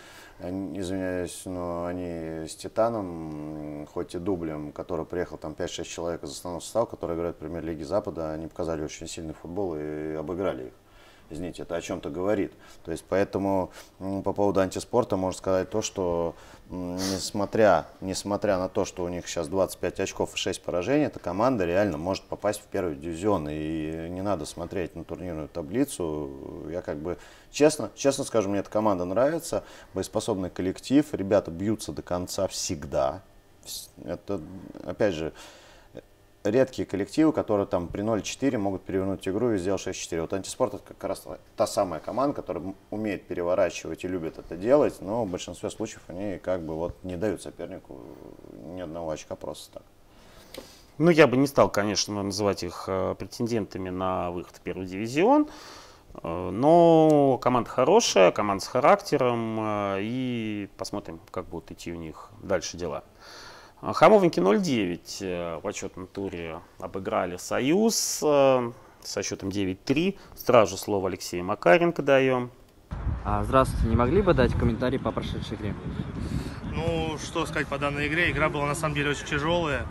Извиняюсь, но они с Титаном, хоть и дублем, который приехал там пять-шесть человек из основного состава, которые играют в премьер-лиге Запада, они показали очень сильный футбол и обыграли их. Извините, это о чем-то говорит. То есть, поэтому по поводу Антиспорта можно сказать то, что несмотря, несмотря на то, что у них сейчас двадцать пять очков и шесть поражений, эта команда реально может попасть в первый дивизион. И не надо смотреть на турнирную таблицу. Я как бы, честно, честно скажу, мне эта команда нравится. Боеспособный коллектив, ребята бьются до конца всегда. Это, опять же, редкие коллективы, которые там при ноль-четыре могут перевернуть игру и сделать шесть-четыре. Вот Антиспорт — это как раз та самая команда, которая умеет переворачивать и любит это делать, но в большинстве случаев они как бы вот не дают сопернику ни одного очка просто так.
Ну, я бы не стал, конечно, называть их э, претендентами на выход в первый дивизион, э, но команда хорошая, команда с характером, э, и посмотрим, как будут идти у них дальше дела. Хамовники ноль девять в отчетном туре обыграли Союз со счетом девять-три. Стражу слово Алексею Макаренко даем.
А, здравствуйте, не могли бы дать комментарий по прошедшей игре?
Ну, что сказать по данной игре. Игра была на самом деле очень тяжелая.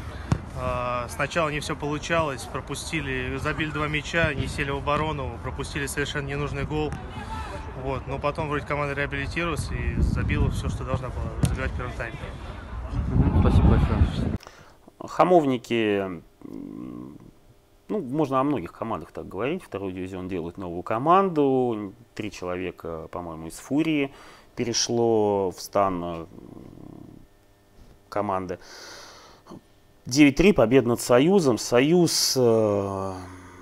Сначала не все получалось, пропустили, забили два мяча, не сели в оборону, пропустили совершенно ненужный гол. Вот. Но потом вроде команда реабилитировалась и забила все, что должна была забивать в первом тайме.
Спасибо большое.
Хамовники, ну, можно о многих командах так говорить. Второй дивизион делает новую команду. Три человека, по-моему, из Фурии перешло в стан команды. девять-три, победа над Союзом. Союз, э,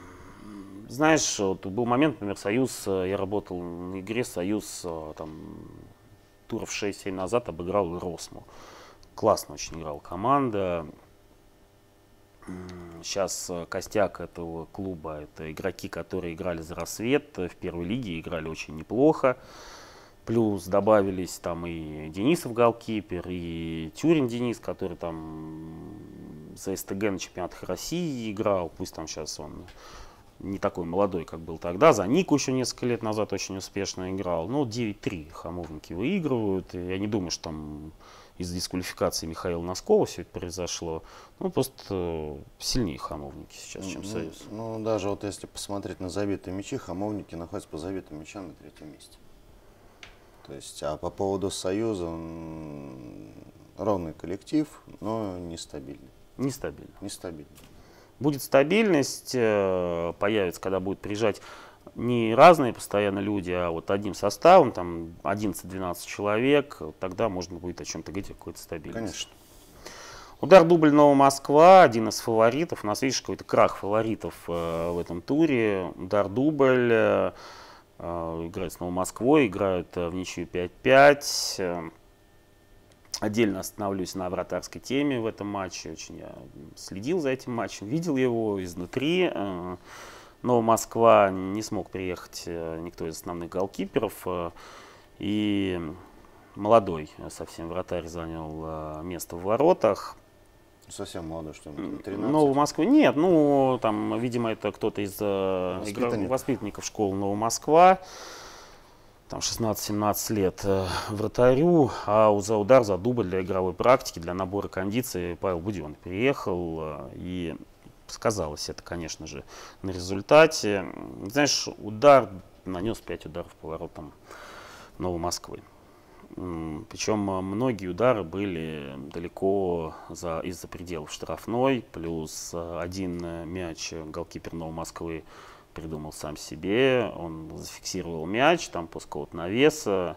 знаешь, вот был момент, например, Союз, я работал на игре, Союз там туров шесть-семь назад обыграл Росму. Классно очень играла команда. Сейчас костяк этого клуба — это игроки, которые играли за «Рассвет» в первой лиге, играли очень неплохо. Плюс добавились там и Денисов голкипер, и Тюрин Денис, который там за СТГ на чемпионатах России играл. Пусть там сейчас он не такой молодой, как был тогда. За Нику еще несколько лет назад очень успешно играл. Но девять-три Хамовники выигрывают. И я не думаю, что там из-за дисквалификации Михаила Носкова все это произошло. Ну, просто сильнее Хамовники сейчас, чем
ну,
Союз.
Ну, даже вот если посмотреть на забитые мячи, Хамовники находятся по забитым мячам на третьем месте. То есть, а по поводу Союза, он ровный коллектив, но нестабильный.
Нестабильно.
Нестабильный.
Будет стабильность, появится, когда будут приезжать не разные постоянно люди, а вот одним составом, там одиннадцать-двенадцать человек, тогда можно будет о чем-то говорить, о какой-то стабильности.
Конечно.
Удар дубль Новая Москва, один из фаворитов. У нас, видишь, какой-то крах фаворитов э, в этом туре. Удар дубль, э, играют с Новой Москвой, играют э, в ничью пять-пять. Э, отдельно остановлюсь на вратарской теме в этом матче. Очень я следил за этим матчем, видел его изнутри. Э, Новая Москва не смог приехать э, никто из основных голкиперов. Э, и молодой совсем вратарь занял э, место в воротах.
Совсем молодой, что ли? тринадцать?
Новую Москву нет, ну там, видимо, это кто-то из э,
Воспитанник.
воспитанников школы Новая Москва. Там шестнадцать-семнадцать лет э, вратарю, а за удар, за дубль для игровой практики, для набора кондиции Павел Будион приехал. Э, и сказалось это, конечно же, на результате. Знаешь, удар нанес пять ударов по воротам Новой Москвы. Причем многие удары были далеко за, из-за пределов штрафной, плюс один мяч голкипер Новой Москвы придумал сам себе, он зафиксировал мяч, там после какого-то навеса,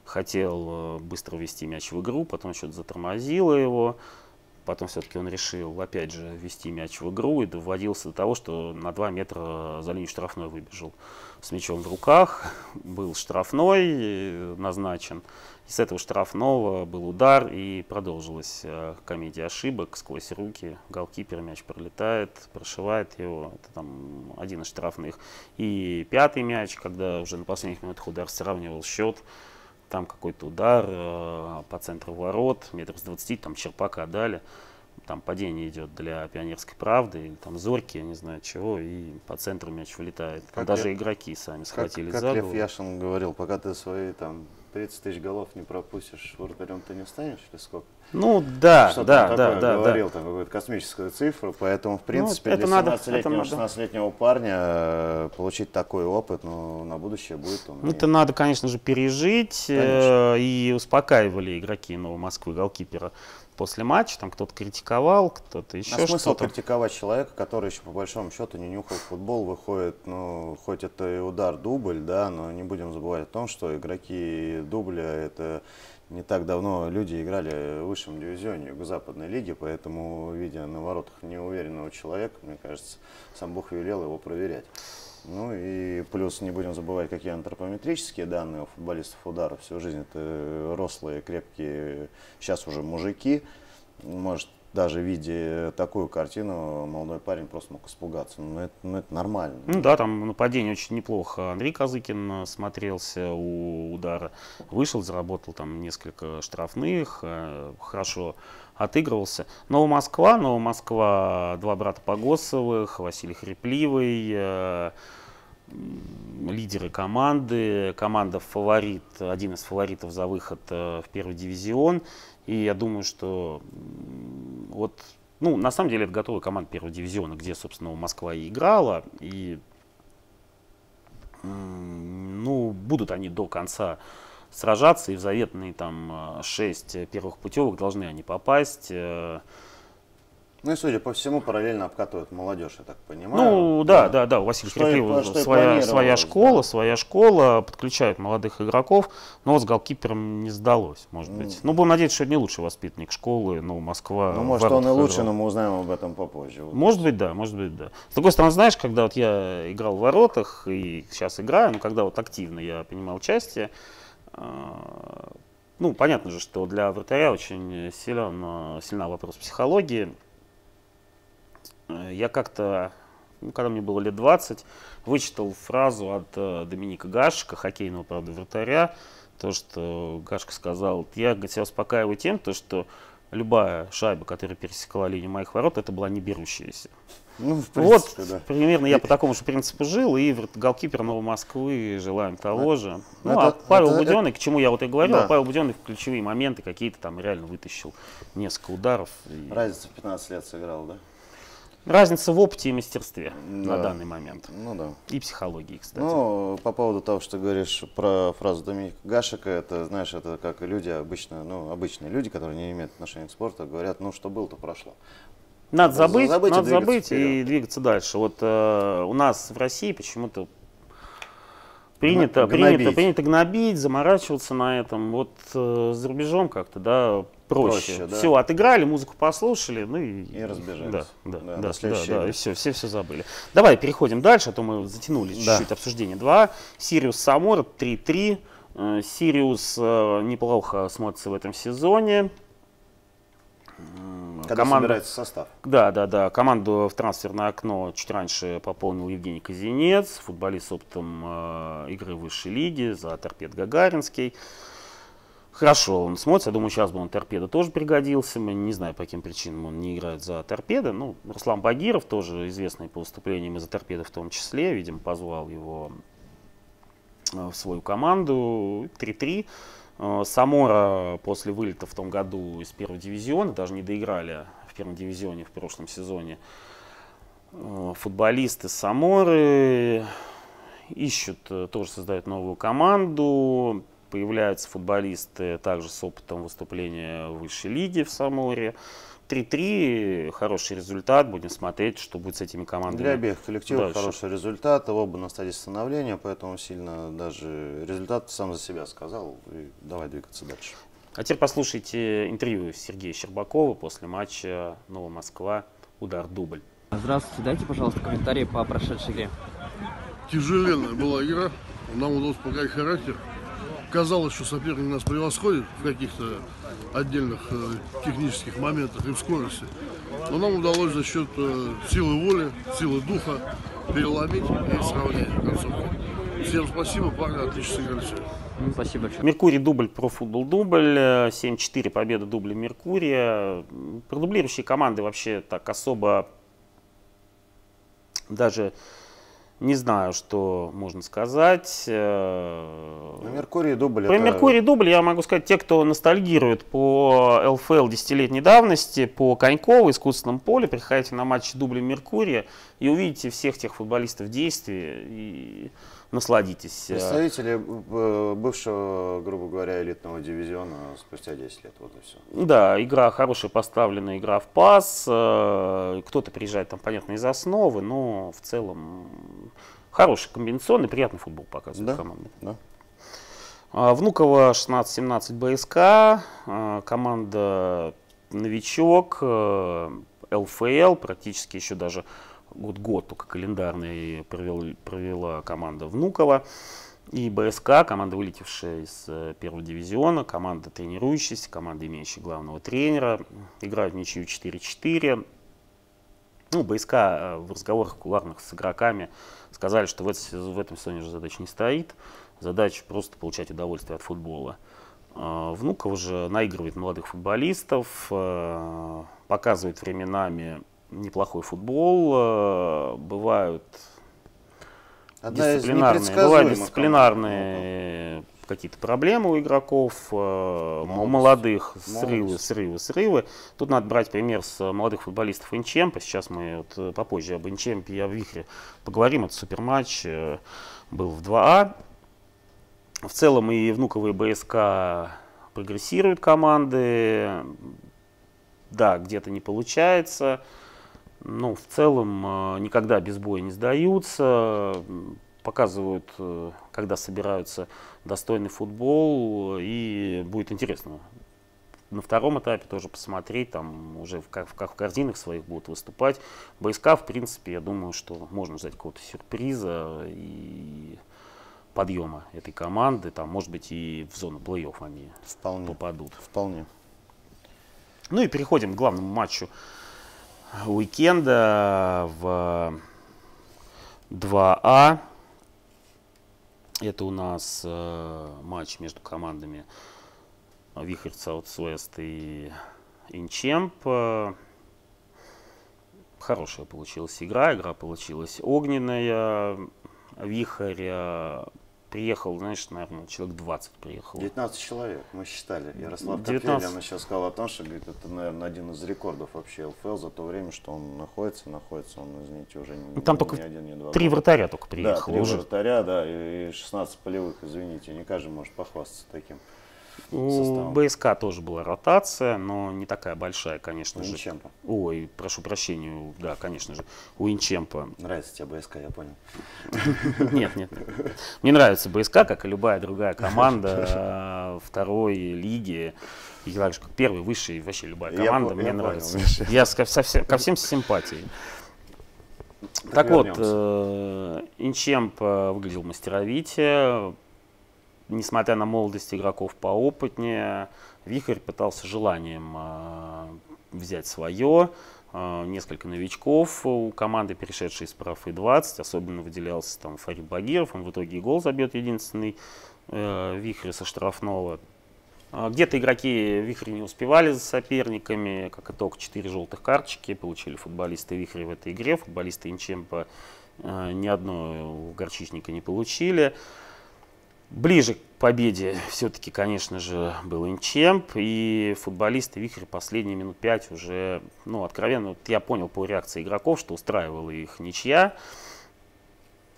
хотел быстро ввести мяч в игру, потом что-то затормозило его, потом все-таки он решил опять же ввести мяч в игру и доводился до того, что на два метра за линию штрафной выбежал с мячом в руках, был штрафной назначен. С этого штрафного был удар и продолжилась э, комедия ошибок сквозь руки. Голкипер мяч пролетает, прошивает его. Это там один из штрафных. И пятый мяч, когда уже на последних минутах удар сравнивал счет. Там какой-то удар э, по центру ворот, метр с двадцати, там Черпака дали. Там падение идет для Пионерской правды, или там Зорьки, я не знаю чего, и по центру мяч вылетает. Там даже
Лев,
игроки сами схватились
как,
за
как
голову.
Лев Яшин говорил, пока ты свои там тридцать тысяч голов не пропустишь, вратарем ты не станешь или сколько?
Ну да,
Что
да,
там
да,
такое
да.
говорил,
да.
там какую-то космическую цифру, поэтому в принципе
ну, это
для
семнадцатилетнего,
семнадцатилетнего парня э, получить такой опыт, ну, на будущее будет он.
Ну,
и...
это надо, конечно же, пережить, э, и успокаивали игроки Новой Москвы, голкипера после матча, там кто-то критиковал, кто-то еще
а смысл
что-то.
критиковать человека, который еще по большому счету не нюхал футбол, выходит, ну, хоть это и удар, дубль, да, но не будем забывать о том, что игроки дубля, это не так давно люди играли в высшем дивизионе Юго-Западной лиги, поэтому, видя на воротах неуверенного человека, мне кажется, сам Бог велел его проверять. Ну и плюс не будем забывать, какие антропометрические данные у футболистов удара. Всю жизнь это рослые, крепкие, сейчас уже мужики. Может, даже видя такую картину, молодой парень просто мог испугаться. Ну это, ну, это нормально.
Ну да, там нападение очень неплохо. Андрей Казыкин смотрелся у удара. Вышел, заработал там несколько штрафных, хорошо отыгрывался. Новая Москва, Новая Москва, два брата Погосовых, Василий Хрипливый, лидеры команды. Команда фаворит, один из фаворитов за выход в первый дивизион. И я думаю, что вот, ну, на самом деле это готовая команда первого дивизиона, где, собственно, Москва и играла. И, ну, будут они до конца сражаться, и в заветные там шесть первых путевок должны они попасть.
Ну и, судя по всему, параллельно обкатывают молодежь, я так понимаю.
Ну, да, да, да, у Василия Хрипливого своя, своя школа, да. своя школа, подключают молодых игроков, но с голкипером не сдалось, может быть. Mm. Ну, будем надеяться, что это не лучший воспитанник школы, но Москва...
Ну, может, он и лучше, но мы узнаем об этом попозже. Вот.
Может быть, да, может быть, да. С другой стороны, знаешь, когда вот я играл в воротах, и сейчас играю, но когда вот активно я принимал участие, ну, понятно же, что для вратаря очень силен, сильна вопрос психологии. Я как-то, ну, когда мне было лет двадцать, вычитал фразу от э, Доминика Гашика, хоккейного, правда, вратаря, то, что Гашка сказал, я себя успокаиваю тем, то, что любая шайба, которая пересекла линию моих ворот, это была не берущаяся.
Ну, в принципе,
вот,
да.
примерно я по такому же принципу жил, и голкипер Новой Москвы желаем того же. Ну,
это,
а Павел
это,
Буденный,
это...
к чему я вот и говорил,
да.
а Павел Буденный в ключевые моменты какие-то там реально вытащил несколько ударов. И...
Разница в пятнадцать лет сыграл, да?
Разница в опыте и мастерстве
да.
на данный момент.
Ну да.
И психологии, кстати.
Ну, по поводу того, что ты говоришь про фразу Доминика Гашика, это, знаешь, это как и люди обычно, ну, обычные люди, которые не имеют отношения к спорту, говорят, ну, что было, то прошло.
Надо забыть,
забыть,
надо
и,
забыть
вперед.
и двигаться дальше. Вот э, у нас в России почему-то принято,
гнобить.
принято, принято гнобить, заморачиваться на этом. Вот э, за рубежом как-то, да, проще.
проще да.
Все, отыграли, музыку послушали, ну и,
и разбежались.
Да, да,
да,
да, да, да,
да,
и все, все все забыли. Давай переходим дальше, а то мы затянули
да.
чуть-чуть обсуждение. два. Сириус Самора три-три. Сириус э, неплохо смотрится в этом сезоне.
Когда
Команда,
собирается состав.
Да, да, да. Команду в трансферное окно чуть раньше пополнил Евгений Казинец, футболист с опытом э, игры в высшей лиге за Торпедо Гагаринский. Хорошо он смотрится, я думаю, сейчас бы он Торпедо тоже пригодился. Мы не знаю, по каким причинам он не играет за Торпедо. Ну, Руслан Багиров, тоже известный по выступлениям из-за Торпедо в том числе, видимо, позвал его в свою команду. три-три. Самора после вылета в том году из первого дивизиона, даже не доиграли в первом дивизионе в прошлом сезоне, футболисты Саморы ищут, тоже создают новую команду. появляются футболисты также с опытом выступления в высшей лиге в Саморе. три-три, хороший результат, будем смотреть, что будет с этими командами.
Для обеих коллективов
дальше.
Хороший результат, оба на стадии становления, поэтому сильно даже результат сам за себя сказал. И давай двигаться дальше.
А теперь послушайте интервью Сергея Щербакова после матча Ново-Москва, удар-дубль.
Здравствуйте, дайте, пожалуйста, комментарии по прошедшей игре.
Тяжеленная была игра, нам удалось показать характер. Казалось, что соперник нас превосходит в каких-то отдельных э, технических моментах и в скорости. Но нам удалось за счет э, силы воли, силы духа переломить и сравнять в концовке. Всем спасибо, парни, отлично сыграли сегодня.
Спасибо большое.
Меркурий дубль, профутбол дубль, семь-четыре победа дубля Меркурия. Продублирующие команды вообще так особо даже не знаю, что можно сказать.
На Меркурий дубль.
Про
это...
Меркурий дубль я могу сказать, те, кто ностальгирует по эл эф эл десятилетней давности, по Конькову, искусственном поле, приходите на матч дубля Меркурия и увидите всех тех футболистов в действии и насладитесь.
Представители бывшего, грубо говоря, элитного дивизиона спустя десять лет, вот и все.
Да, игра хорошая, поставленная игра в пас. Кто-то приезжает там, понятно, из основы, но в целом хороший комбинационный, приятный футбол показывает
да?
команда.
Да.
Внуково шестнадцать семнадцать БСК, команда новичок, эл эф эл, практически еще даже год-год только календарный провел, провела команда Внуково. И БСК, команда, вылетевшая из первого дивизиона, команда тренирующаяся, команда, имеющая главного тренера. Играют в ничью четыре-четыре. Ну, БСК в разговорах кулуарных с игроками сказали, что в, это, в этом сезоне уже задача не стоит. Задача просто получать удовольствие от футбола. Внуково же наигрывает молодых футболистов, показывает временами неплохой футбол, бывают
Одна
дисциплинарные, бывают дисциплинарные какие-то проблемы у игроков, молодость, молодых, срывы, срывы, срывы. Тут надо брать пример с молодых футболистов Инчемпа. Сейчас мы вот попозже об Инчемпе и о Вихре поговорим. Это суперматч был в два А. В целом и Внуково, и БСК прогрессируют команды. Да, где-то не получается. Ну, в целом, никогда без боя не сдаются, показывают, когда собираются, достойный футбол, и будет интересно на втором этапе тоже посмотреть, там уже как, как в корзинах своих будут выступать. БСК, в принципе, я думаю, что можно ждать какого-то сюрприза и подъема этой команды, там, может быть, и в зону плей-офф они
Вполне.
попадут.
Вполне.
Ну и переходим к главному матчу уикенда в два А. Это у нас э, матч между командами Вихрь Саутвест и Инчемп. Хорошая получилась игра, игра получилась огненная. Вихрь приехал, знаешь, наверное, человек двадцать приехал.
девятнадцать человек, мы считали. Ярослав
девятнадцать.
Капелин сейчас сказал о том, что, говорит, это, наверное, один из рекордов вообще эл эф эл за то время, что он находится, находится он, извините, уже не,
Там
не
только
один, не два.
три вратаря только приехало.
Да, три
уже.
вратаря, да, и шестнадцать полевых, извините, не каждый может похвастаться таким.
У БСК тоже была ротация, но не такая большая, конечно
у
же.
Инчемпа.
Ой, прошу прощения, да, конечно же, у Инчемпа.
Нравится тебе БСК, я понял.
Нет, нет, нет. Мне нравится БСК, как и любая другая команда второй лиги. И так же, как первый, высший, вообще любая команда, мне нравится. Я ко всем с симпатией. Так вот, Инчемп выглядел мастеровитее. Несмотря на молодость игроков поопытнее, Вихрь пытался желанием э, взять свое. Э, несколько новичков у команды, перешедшие из Парафы двадцать, особенно выделялся там Фарид Багиров, он в итоге и гол забьет единственный э, Вихрь со штрафного. Э, Где-то игроки Вихрь не успевали за соперниками, как итог четыре желтых карточки получили футболисты Вихря в этой игре, футболисты Инчемпа э, ни одной горчичника не получили. Ближе к победе все-таки, конечно же, был Инчемп, и футболисты Вихрь последние минут пять уже, ну, откровенно, вот я понял по реакции игроков, что устраивала их ничья.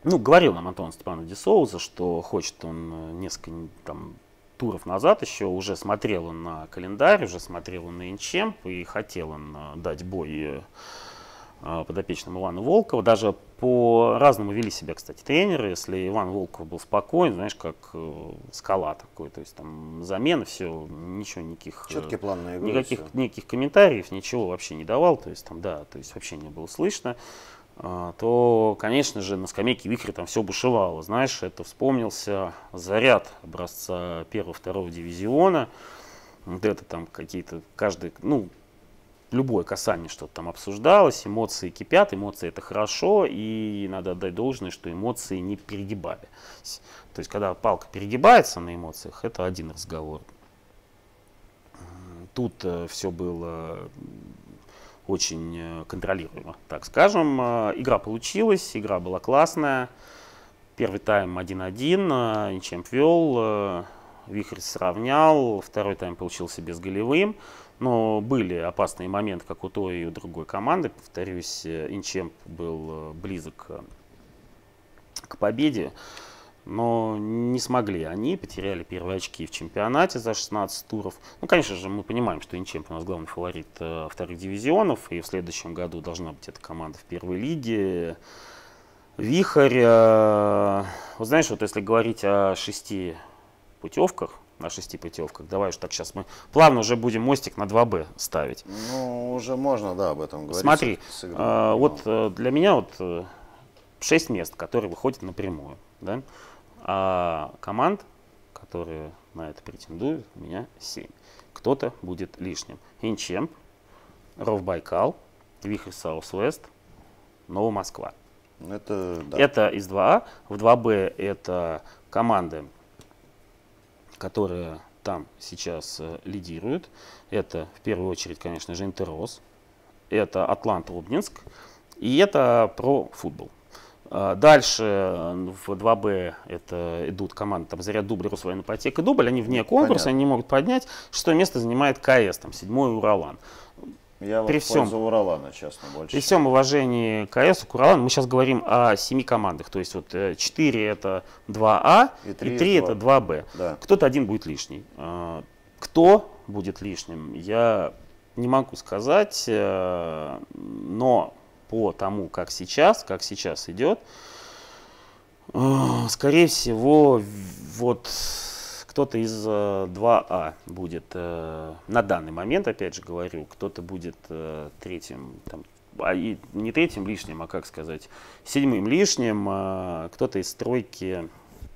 Ну, говорил нам Антон Степанович де Соуза, что хочет он несколько там, туров назад еще, уже смотрел он на календарь, уже смотрел он на Инчемп и хотел он дать бой подопечному Ивану Волкову. Даже по-разному вели себя, кстати, тренеры. Если Иван Волков был спокоен, знаешь, как скала такой, то есть там замена, все, ничего, никаких,
четкий план на игру,
никаких, никаких комментариев, ничего вообще не давал, то есть там, да, то есть вообще не было слышно, то, конечно же, на скамейке Вихря там все бушевало. Знаешь, это вспомнился заряд образца первого-второго дивизиона. Вот это там какие-то, каждый, ну, любое касание что-то там обсуждалось, эмоции кипят, эмоции это хорошо, и надо отдать должное, что эмоции не перегибали. То есть, когда палка перегибается на эмоциях, это один разговор. Тут э, все было очень контролируемо, так скажем. Игра получилась, игра была классная. Первый тайм один-один, Инчемп вел, Вихрь сравнял, второй тайм получился безголевым. Но были опасные моменты, как у той и у другой команды. Повторюсь, Инчемп был близок к победе, но не смогли они, потеряли первые очки в чемпионате за шестнадцать туров. Ну, конечно же, мы понимаем, что Инчемп у нас главный фаворит э, вторых дивизионов, и в следующем году должна быть эта команда в первой лиге. Вихрь, э, вот знаешь, вот если говорить о шести путевках, на шести путевках, давай уж так сейчас мы плавно уже будем мостик на два бэ ставить.
Ну, уже можно, да, об этом говорить.
Смотри, э, вот э, для меня вот э, шесть мест, которые выходят напрямую, да? А команд, которые на это претендуют, у меня семь. Кто-то будет лишним. Инчемп, Ровбайкал, Вихрь Саус-Вест, Новомосква.
Это, да.
Это из два А. В два Б это команды, которые там сейчас э, лидируют. Это в первую очередь, конечно же, Интерос, это Атлант-Обнинск и это про футбол. Дальше в два Б это идут команды там, Заря, Дубль, Росвоенипотека, Дубль. Они вне конкурса, Понятно. Они не могут поднять. Шестое место занимает КС, там, седьмой Уралан.
Я
при
вот
всем,
за Уралана, честно, больше.
При всем уважении к КС, к Уралану, мы сейчас говорим о семи командах. То есть вот четыре это два А и три это два Б.
Да.
Кто-то один будет лишний. Кто будет лишним, я не могу сказать, но по тому, как сейчас, как сейчас идет, скорее всего, вот кто-то из два А будет на данный момент, опять же говорю, кто-то будет третьим, там, а и не третьим лишним, а как сказать, седьмым лишним, а кто-то из тройки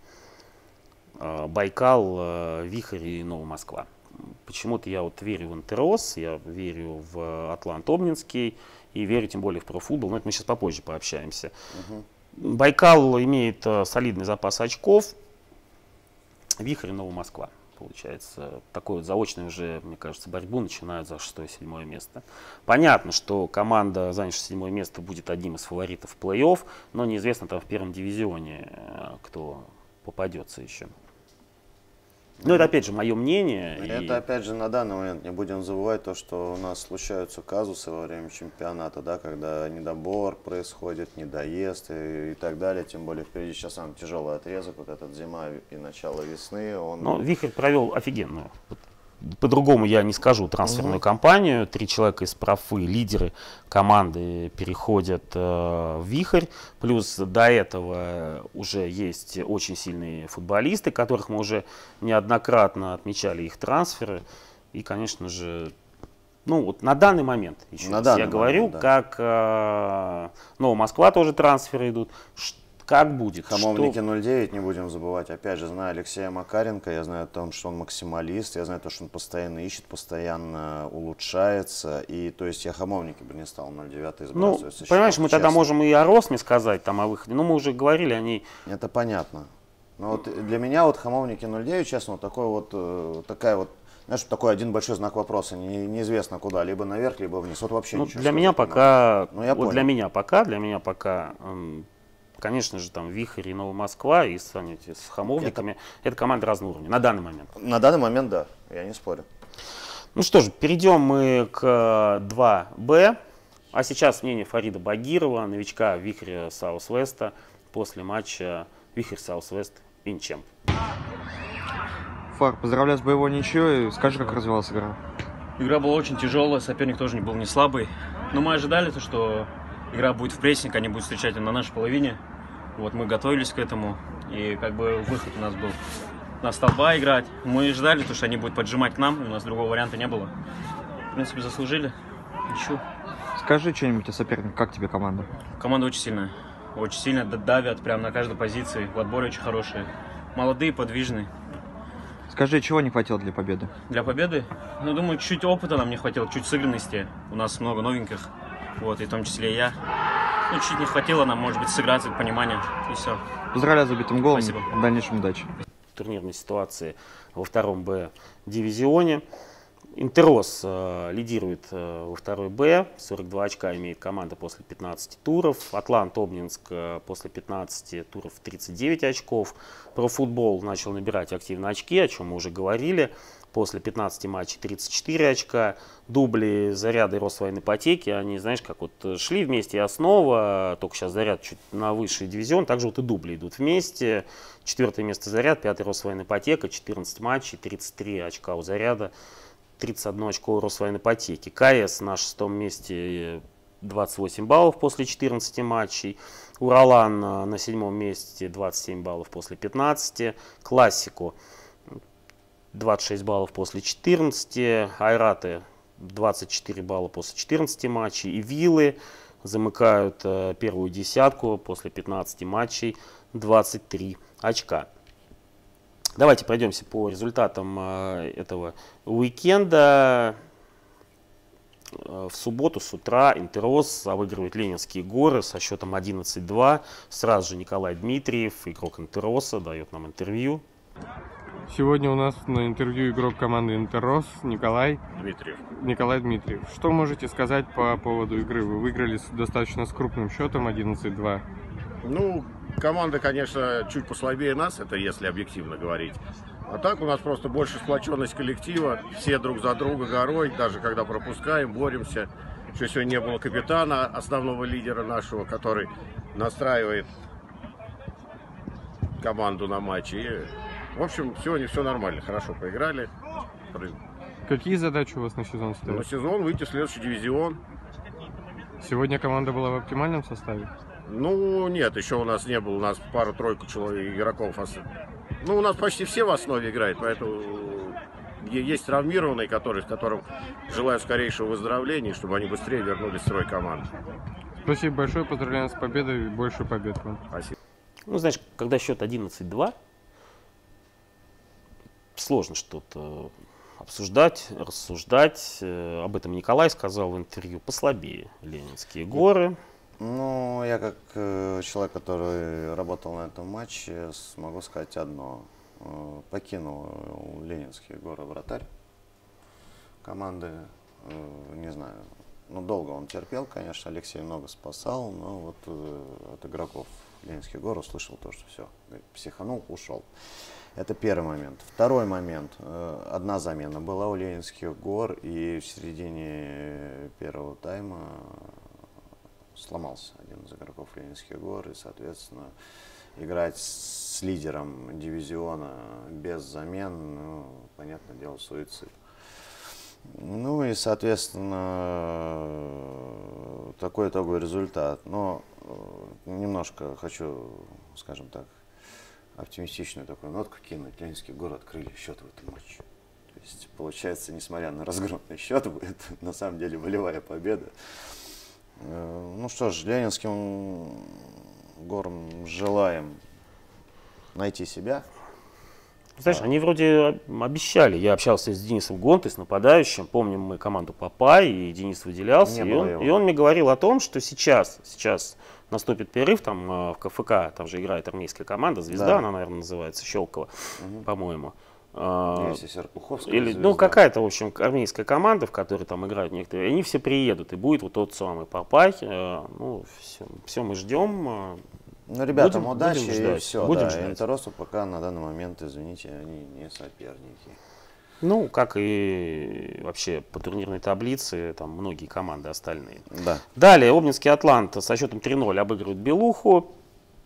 Байкал, Вихрь и Новомосква. Почему-то я вот верю в Интерос, я верю в Атлант-Обнинский и верю тем более в профутбол, но это мы сейчас попозже пообщаемся. Угу. Байкал имеет солидный запас очков, Вихрь и Новомосква. Получается, такой вот заочный уже, мне кажется, борьбу начинают за шестое-седьмое место. Понятно, что команда, занявшая седьмое место, будет одним из фаворитов в плей-офф, но неизвестно там в первом дивизионе, кто попадется еще. Ну, это опять же мое мнение.
Это и... опять же на данный момент не будем забывать то, что у нас случаются казусы во время чемпионата, да, когда недобор происходит, недоезд и, и так далее. Тем более впереди сейчас самый тяжелый отрезок, вот этот зима и начало весны. Он...
Но Вихрь провел офигенную. По-другому я не скажу трансферную угу. кампанию. Три человека из профы, лидеры команды переходят э, в Вихрь. Плюс до этого уже есть очень сильные футболисты, которых мы уже неоднократно отмечали их трансферы. И, конечно же, ну вот на данный момент, еще на данный я момент, говорю, да. как э, Новомосква тоже трансферы идут. Как будет?
Хамовники
что...
ноль девять, не будем забывать. Опять же, знаю Алексея Макаренко, я знаю о том, что он максималист, я знаю то, что он постоянно ищет, постоянно улучшается. И то есть я Хамовники бы не стал ноль девять избрасывать.
Ну, понимаешь, мы честно. Тогда можем и о Росме сказать, там, о выходе. Ну, мы уже говорили, они...
Это понятно. Но вот для меня вот Хамовники ноль девять, честно, вот такой вот, такая вот, знаешь, такой один большой знак вопроса. Не, неизвестно куда, либо наверх, либо вниз. Вот вообще
ну,
ничего.
Для меня пока,
ну, я
вот для меня пока, для меня пока... Конечно же, там Вихрь и Новомосква, и с, с Хамовниками. Это... это команды разного уровня, на данный момент.
На данный момент, да, я не спорю.
Ну что же, перейдем мы к два Б. А сейчас мнение Фарида Багирова, новичка Вихря Саус-Веста. после матча Вихрь Саус-Вест Винчемп.
Фар, поздравляю с боевой ничьей. Скажи, как развивалась игра?
Игра была очень тяжелая, соперник тоже не был не слабый. Но мы ожидали, то, что игра будет в прессинг, они будут встречать на нашей половине. Вот мы готовились к этому, и как бы выход у нас был на столба играть. Мы ждали, то, что они будут поджимать к нам, у нас другого варианта не было. В принципе, заслужили. Ничего.
Скажи что-нибудь о сопернике, как тебе команда?
Команда очень сильная. Очень сильно давят прямо на каждой позиции. В отборе очень хорошие. Молодые, подвижные.
Скажи, чего не хватило для победы?
Для победы? Ну, думаю, чуть опыта нам не хватило, чуть сыгранности. У нас много новеньких, вот, и в том числе и я. Ну, чуть не хватило нам, может быть, сыграться, понимания, и все.
Поздравляю с забитым голом.
Спасибо.
В дальнейшем удачи.
Турнирной ситуации во втором Б дивизионе. Интерос э, лидирует э, во второй Б, сорок два очка имеет команда после пятнадцати туров. Атлант Обнинск э, после пятнадцати туров тридцать девять очков. Профутбол начал набирать активно очки, о чем мы уже говорили. После пятнадцати матчей тридцать четыре очка. Дубли Заряда и Росвоенипотеки, они, знаешь, как вот шли вместе и Основа, только сейчас Заряд чуть на высший дивизион, также вот и Дубли идут вместе. Четвертое место Заряд, пятый Росвоенипотека, четырнадцать матчей, тридцать три очка у Заряда. тридцать одно очко у Росвоенипотеки. КС на шестом месте, двадцать восемь баллов после четырнадцати матчей. Уралан на седьмом месте, двадцать семь баллов после пятнадцати. Классику двадцать шесть баллов после четырнадцати. Айраты двадцать четыре балла после четырнадцати матчей. И Виллы замыкают э, первую десятку после пятнадцати матчей, двадцать три очка. Давайте пройдемся по результатам э, этого уикенда. В субботу с утра Интерос обыгрывает Ленинские горы со счетом одиннадцать два. Сразу же Николай Дмитриев, игрок Интероса, дает нам интервью.
Сегодня у нас на интервью игрок команды Интерос Николай
Дмитриев.
Николай Дмитриев. Что можете сказать по поводу игры? Вы выиграли с, достаточно с крупным счетом одиннадцать два.
Ну, команда, конечно, чуть послабее нас, это если объективно говорить. А так у нас просто больше сплоченность коллектива, все друг за друга горой, даже когда пропускаем, боремся. Еще сегодня не было капитана, основного лидера нашего, который настраивает команду на матч. И, в общем, сегодня все нормально, хорошо поиграли.
Какие задачи у вас на сезон стоят?
На сезон выйти в следующий дивизион.
Сегодня команда была в оптимальном составе?
Ну, нет, еще у нас не было, у нас пару-тройку человек, игроков. Ну, у нас почти все в основе играют, поэтому есть травмированные, которые, которым желаю скорейшего выздоровления, чтобы они быстрее вернулись в строй команды.
Спасибо большое, поздравляем с победой и больше побед вам.
Спасибо.
Ну, знаешь, когда счет одиннадцать два, сложно что-то обсуждать, рассуждать. Об этом Николай сказал в интервью. Послабее Ленинские горы.
Ну, я как э, человек, который работал на этом матче, смогу сказать одно. Э, покинул Ленинские горы вратарь команды. Э, не знаю, ну, долго он терпел, конечно, Алексей много спасал, но вот э, от игроков Ленинских гор услышал то, что все, психанул, ушел. Это первый момент. Второй момент. Э, одна замена была у Ленинских гор, и в середине первого тайма сломался один из игроков Ленинских гор, и, соответственно, играть с лидером дивизиона без замен, ну, понятное дело, суицид. Ну и, соответственно, такой итоговый результат. Но немножко хочу, скажем так, оптимистичную такую нотку кинуть. Ленинские горы открыли счет в этом матче. То есть, получается, несмотря на разгромный счет, будет на самом деле волевая победа. Ну что ж, Ленинским горам желаем найти себя.
Знаешь, они вроде обещали. Я общался с Денисом Гонтой, с нападающим. Помним мы команду Папай, и Денис выделялся. И он, и он мне говорил о том, что сейчас, сейчас наступит перерыв там в КФК. Там же играет армейская команда, «Звезда», да. Она, наверное, называется, Щелково, угу. по-моему. Или, ну, какая-то, в общем, армейская команда, в которой там играют некоторые, они все приедут, и будет вот тот самый Папай. Ну, все, все мы ждем.
Ну, ребятам будем, удачи
будем ждать,
и все.
Будем
Да.
ждать.
Интеросу пока на данный момент, извините, они не соперники.
Ну, как и вообще по турнирной таблице, там многие команды остальные.
Да.
Далее, Обнинский Атлант со счетом три ноль обыгрывает Белуху.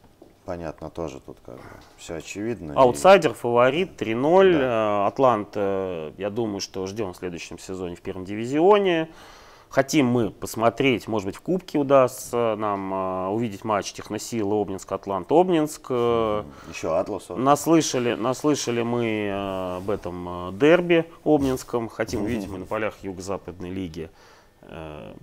понятно, тоже тут как бы все очевидно.
Аутсайдер, и... фаворит, три ноль. Да. Атланта, я думаю, что ждем в следующем сезоне в первом дивизионе. Хотим мы посмотреть, может быть, в Кубке удастся нам uh, увидеть матч Техносила Обнинск, Атлант, Обнинск.
Еще Атлас.
Наслышали, наслышали мы uh, об этом uh, дерби Обнинском. Хотим mm-hmm. увидеть мы на полях Юго-Западной лиги uh,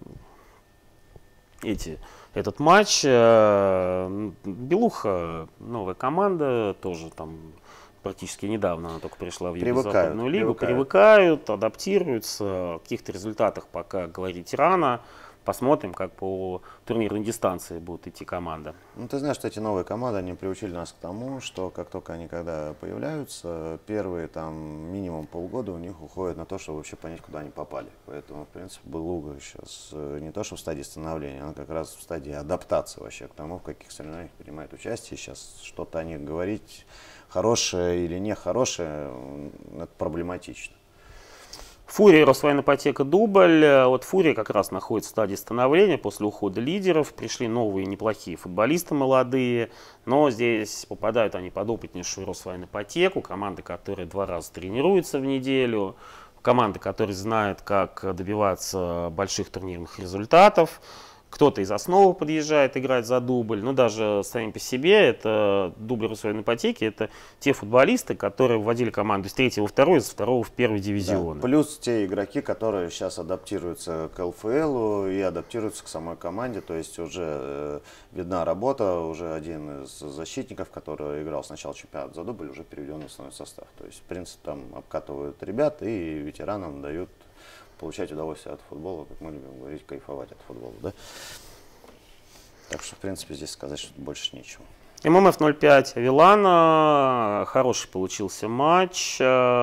эти, этот матч. Uh, Белуха, новая команда, тоже там практически недавно она только пришла в Юго-Западную лигу. Привыкают. привыкают, адаптируются. О каких-то результатах пока говорить рано. Посмотрим, как по турнирной дистанции будет идти команда.
Ну, ты знаешь, что эти новые команды, они приучили нас к тому, что как только они когда появляются, первые там минимум полгода у них уходит на то, чтобы вообще понять, куда они попали. Поэтому, в принципе, Белуга сейчас не то, что в стадии становления, она как раз в стадии адаптации вообще к тому, в каких соревнованиях принимает участие. Сейчас что-то о них говорить, хорошее или нехорошее, это проблематично.
Фурия, Росвоенипотека, Дубль. Вот Фурия как раз находится в стадии становления после ухода лидеров. Пришли новые неплохие футболисты молодые, но здесь попадают они под опытнейшую Росвоенипотеку, команды, которые два раза тренируются в неделю, команды, которые знают, как добиваться больших турнирных результатов. Кто-то из основы подъезжает играть за Дубль, но даже сами по себе это Дубль Росвоенипотеки, это те футболисты, которые вводили команду из третьего в второй, из второго в первый дивизион.
Да, плюс те игроки, которые сейчас адаптируются к эл эф элу и адаптируются к самой команде, то есть уже э, видна работа, уже один из защитников, который играл сначала чемпионат за Дубль, уже переведен в основной состав. То есть, в принципе, там обкатывают ребят и ветеранам дают получать удовольствие от футбола, как мы любим говорить, кайфовать от футбола, да? Так что, в принципе, здесь сказать что больше нечего.
эм эм эф ноль пять Авилана. Хороший получился матч.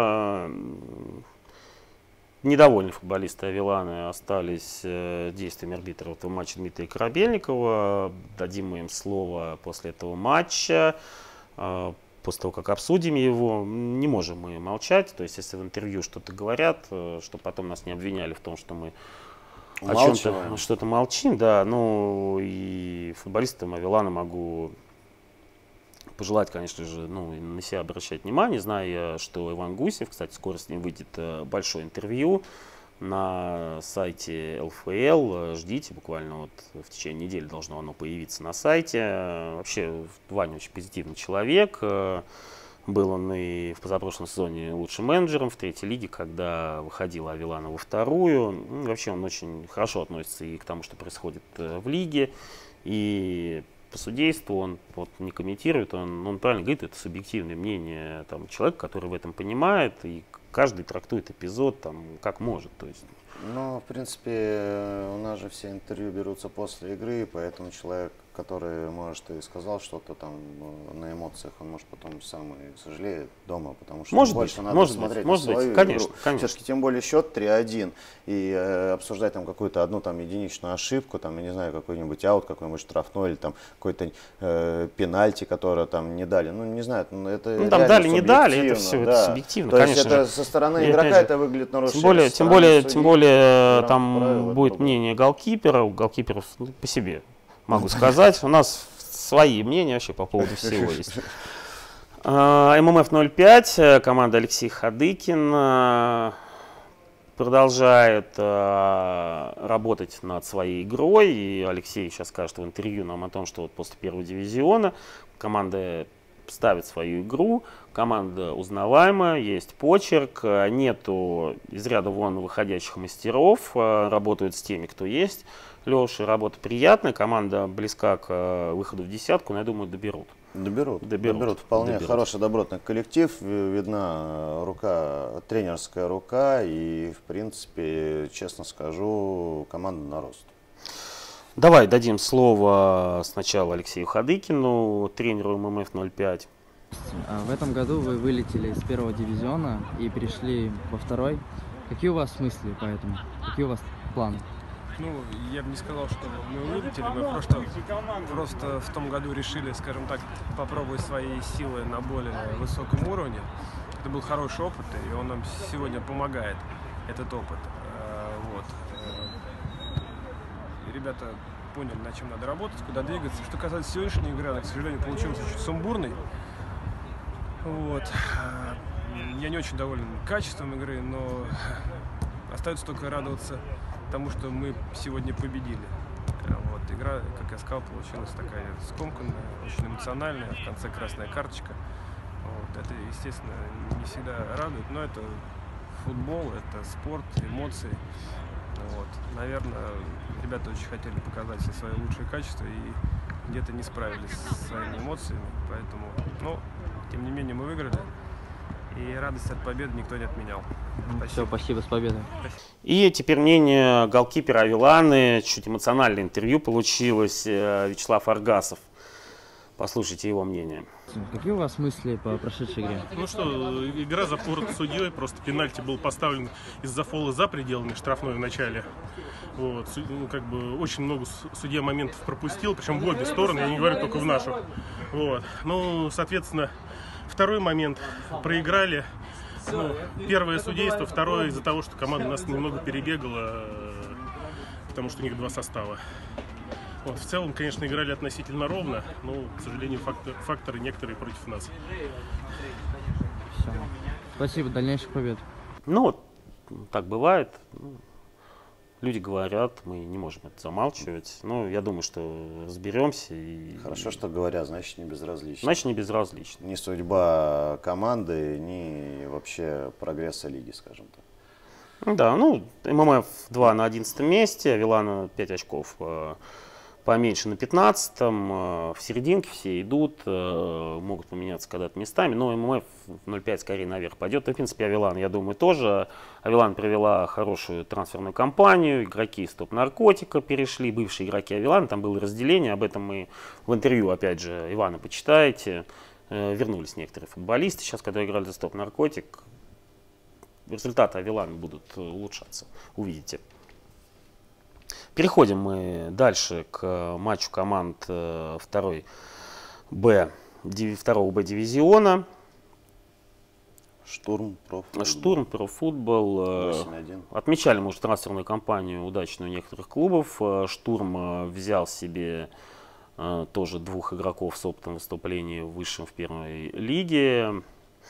Недовольны футболисты Авиланы остались действиями арбитра в этом матче Дмитрия Корабельникова. Дадим мы им слово после этого матча. После того, как обсудим его, не можем мы молчать. То есть, если в интервью что-то говорят, чтобы потом нас не обвиняли в том, что мы о чем-то что-то молчим. Да, ну и футболистам Авилана могу пожелать, конечно же, ну, на себя обращать внимание, зная, что Иван Гусев, кстати, скоро с ним выйдет большое интервью на сайте эл эф эл. Ждите, буквально вот в течение недели должно оно появиться на сайте. Вообще, Ваня очень позитивный человек. Был он и в позапрошлом сезоне лучшим менеджером в третьей лиге, когда выходила Авилана во вторую. Вообще он очень хорошо относится и к тому, что происходит в лиге. И по судейству он вот не комментирует, он, он правильно говорит, это субъективное мнение там, человека, который в этом понимает, и каждый трактует эпизод там, как может. То есть.
Ну, в принципе, у нас же все интервью берутся после игры, поэтому человек, который, может, и сказал что-то там на эмоциях, он, может, потом сам и сожалеет дома, потому что
может
больше
быть,
надо
может
смотреть
быть,
на
может
свою
быть, конечно,
игру.
конечно.
Все-таки тем более счет три один, и э, обсуждать там какую-то одну там единичную ошибку, там, я не знаю, какой-нибудь аут, какой-нибудь штрафной, или там какой-то э, пенальти, который там не дали, ну, не знаю, это
ну, там дали, не дали, это все,
да.
это субъективно,
То
конечно
есть это
же.
со стороны
И
игрока
же,
это выглядит нарушением.
Тем более, тем более,
судей,
тем более там
правила,
будет
это
мнение голкипера, у голкиперов ну, по себе могу сказать, у нас свои мнения вообще по поводу всего есть. эм эм эф ноль пять, команда Алексей Хадыкин продолжает работать над своей игрой. И Алексей сейчас скажет в интервью нам о том, что вот после первого дивизиона команда ставит свою игру, команда узнаваемая, есть почерк, нету из ряда вон выходящих мастеров, работают с теми, кто есть. Леша, работа приятная, команда близка к выходу в десятку, но я думаю, доберут.
Доберут,
доберут,
доберут. Вполне
доберут.
Хороший добротный коллектив, видна рука, тренерская рука, и, в принципе, честно скажу, команда на рост.
Давай дадим слово сначала Алексею Хадыкину, тренеру эм эм эф ноль пять.
В этом году вы вылетели с первого дивизиона и перешли во второй. Какие у вас мысли по этому? Какие у вас планы?
Ну, я бы не сказал, что мы вылетели, мы просто, просто в том году решили, скажем так, попробовать свои силы на более высоком уровне. Это был хороший опыт, и он нам сегодня помогает, этот опыт. Вот. И ребята
поняли, над чем надо работать, куда двигаться. Что касается сегодняшней игры, она, к сожалению, получилась очень сумбурной. Вот. Я не очень доволен качеством игры, но остается только радоваться тому, что мы сегодня победили. Вот. Игра, как я сказал, получилась такая скомканная, очень эмоциональная, в конце красная карточка. Вот. Это, естественно, не всегда радует, но это футбол, это спорт, эмоции. Вот. Наверное, ребята очень хотели показать все свои лучшие качества и где-то не справились со своими эмоциями, поэтому, ну, тем не менее, мы выиграли, и радость от победы никто не отменял.
Спасибо. Все, спасибо, с победой.
И теперь мнение голкипера Авеланы, чуть эмоциональное интервью получилось, Вячеслав Аргасов. Послушайте его мнение.
Какие у вас мысли по прошедшей игре?
Ну что, игра запорота судьей, просто пенальти был поставлен из-за фола за пределами штрафной в начале. Вот, ну, как бы очень много судья моментов пропустил, причем в обе стороны, я не говорю только в нашу. Вот. Ну, соответственно, второй момент проиграли. Ну, первое судейство, второе из-за того, что команда нас немного перебегала, потому что у них два состава. Вот, в целом, конечно, играли относительно ровно, но, к сожалению, фактор, факторы некоторые против нас.
Все. Спасибо, дальнейших побед.
Ну, так бывает. Люди говорят, мы не можем это замалчивать. Но я думаю, что разберемся. И...
Хорошо, что говорят, значит, не безразлично.
Значит, не безразлично.
Ни судьба команды, ни вообще прогресса лиги, скажем так.
Да, ну, ММФ два на одиннадцатом месте, Авелана пять очков поменьше на пятнадцатом, в серединке все идут, могут поменяться когда-то местами, но ММФ ноль пять скорее наверх пойдет. И, в принципе, Авелан, я думаю, тоже. Авелан провела хорошую трансферную кампанию, игроки из топ-наркотика перешли, бывшие игроки Авелана, там было разделение, об этом мы в интервью, опять же, Ивана почитаете. Вернулись некоторые футболисты, сейчас, когда играли за топ-наркотик, результаты Авелана будут улучшаться, увидите. Переходим мы дальше к матчу команд второй Б, второго Б дивизиона.
Штурм, профутбол.
Штурм, профутбол. Отмечали мы уже трансферную кампанию удачную некоторых клубов. Штурм взял себе тоже двух игроков с опытом выступления в высшем в первой лиге.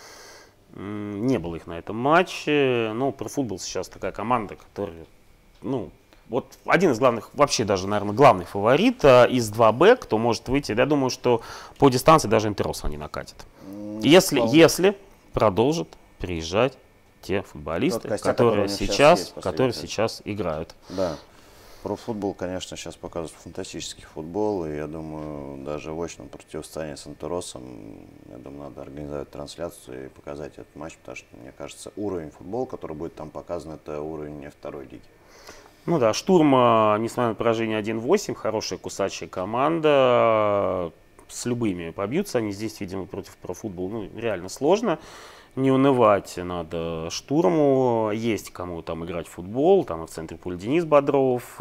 Не было их на этом матче. Но профутбол сейчас такая команда, которая, ну, вот один из главных, вообще даже, наверное, главный фаворит из два Б, кто может выйти. Я думаю, что по дистанции даже Интерос они накатят. Если, если продолжат приезжать те футболисты, костяк, которые, сейчас, сейчас, которые сейчас играют.
Да. Профутбол, конечно, сейчас показывает фантастический футбол, и я думаю, даже в очном противостоянии с Интеросом, я думаю, надо организовать трансляцию и показать этот матч, потому что, мне кажется, уровень футбола, который будет там показан, это уровень не второй лиги.
Ну да, Штурм, несмотря на поражение один восемь, хорошая кусачая команда, с любыми побьются, они здесь, видимо, против профутбола, ну, реально сложно. Не унывать надо Штурму, есть кому там играть в футбол, там в центре поля Денис Бодров,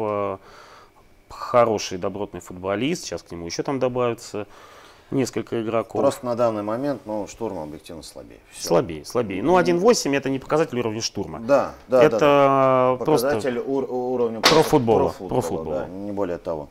хороший добротный футболист, сейчас к нему еще там добавится несколько игроков.
Просто на данный момент, ну, Штурм объективно слабее. Все.
Слабее, слабее. Ну, один восемь это не показатель уровня Штурма.
Да, да,
это
да, да.
Просто
показатель ур уровня
профутбола.
Профутбола,
профутбола.
Да, не более того.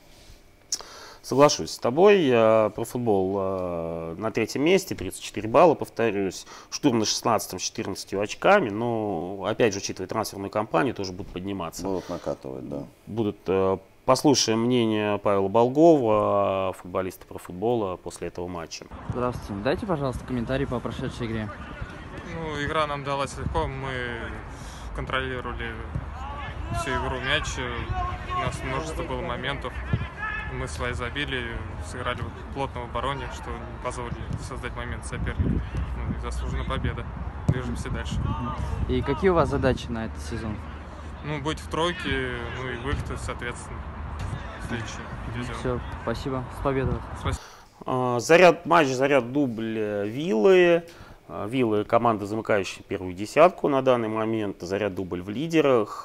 Соглашусь с тобой. Профутбол на третьем месте, тридцать четыре балла, повторюсь. Штурм на шестнадцатом с четырнадцатью очками. Но, опять же, учитывая трансферную кампанию, тоже будут подниматься.
Будут накатывать, да.
Будут. Послушаем мнение Павла Болгова, футболиста профутбола, после этого матча.
Здравствуйте. Дайте, пожалуйста, комментарий по прошедшей игре.
Ну, игра нам далась легко. Мы контролировали всю игру мяч. У нас множество было моментов. Мы свои забили, сыграли плотно в обороне, что не позволили создать момент сопернику. Ну, и заслуженная победа. Движемся дальше.
И какие у вас задачи на этот сезон?
Ну, быть в тройке, ну и выход, соответственно, в следующий дивизион.
Все, спасибо. С победой.
Спасибо. Заряд, матч, заряд, дубль Виллы. Виллы команда, замыкающая первую десятку на данный момент. Заряд, дубль в лидерах.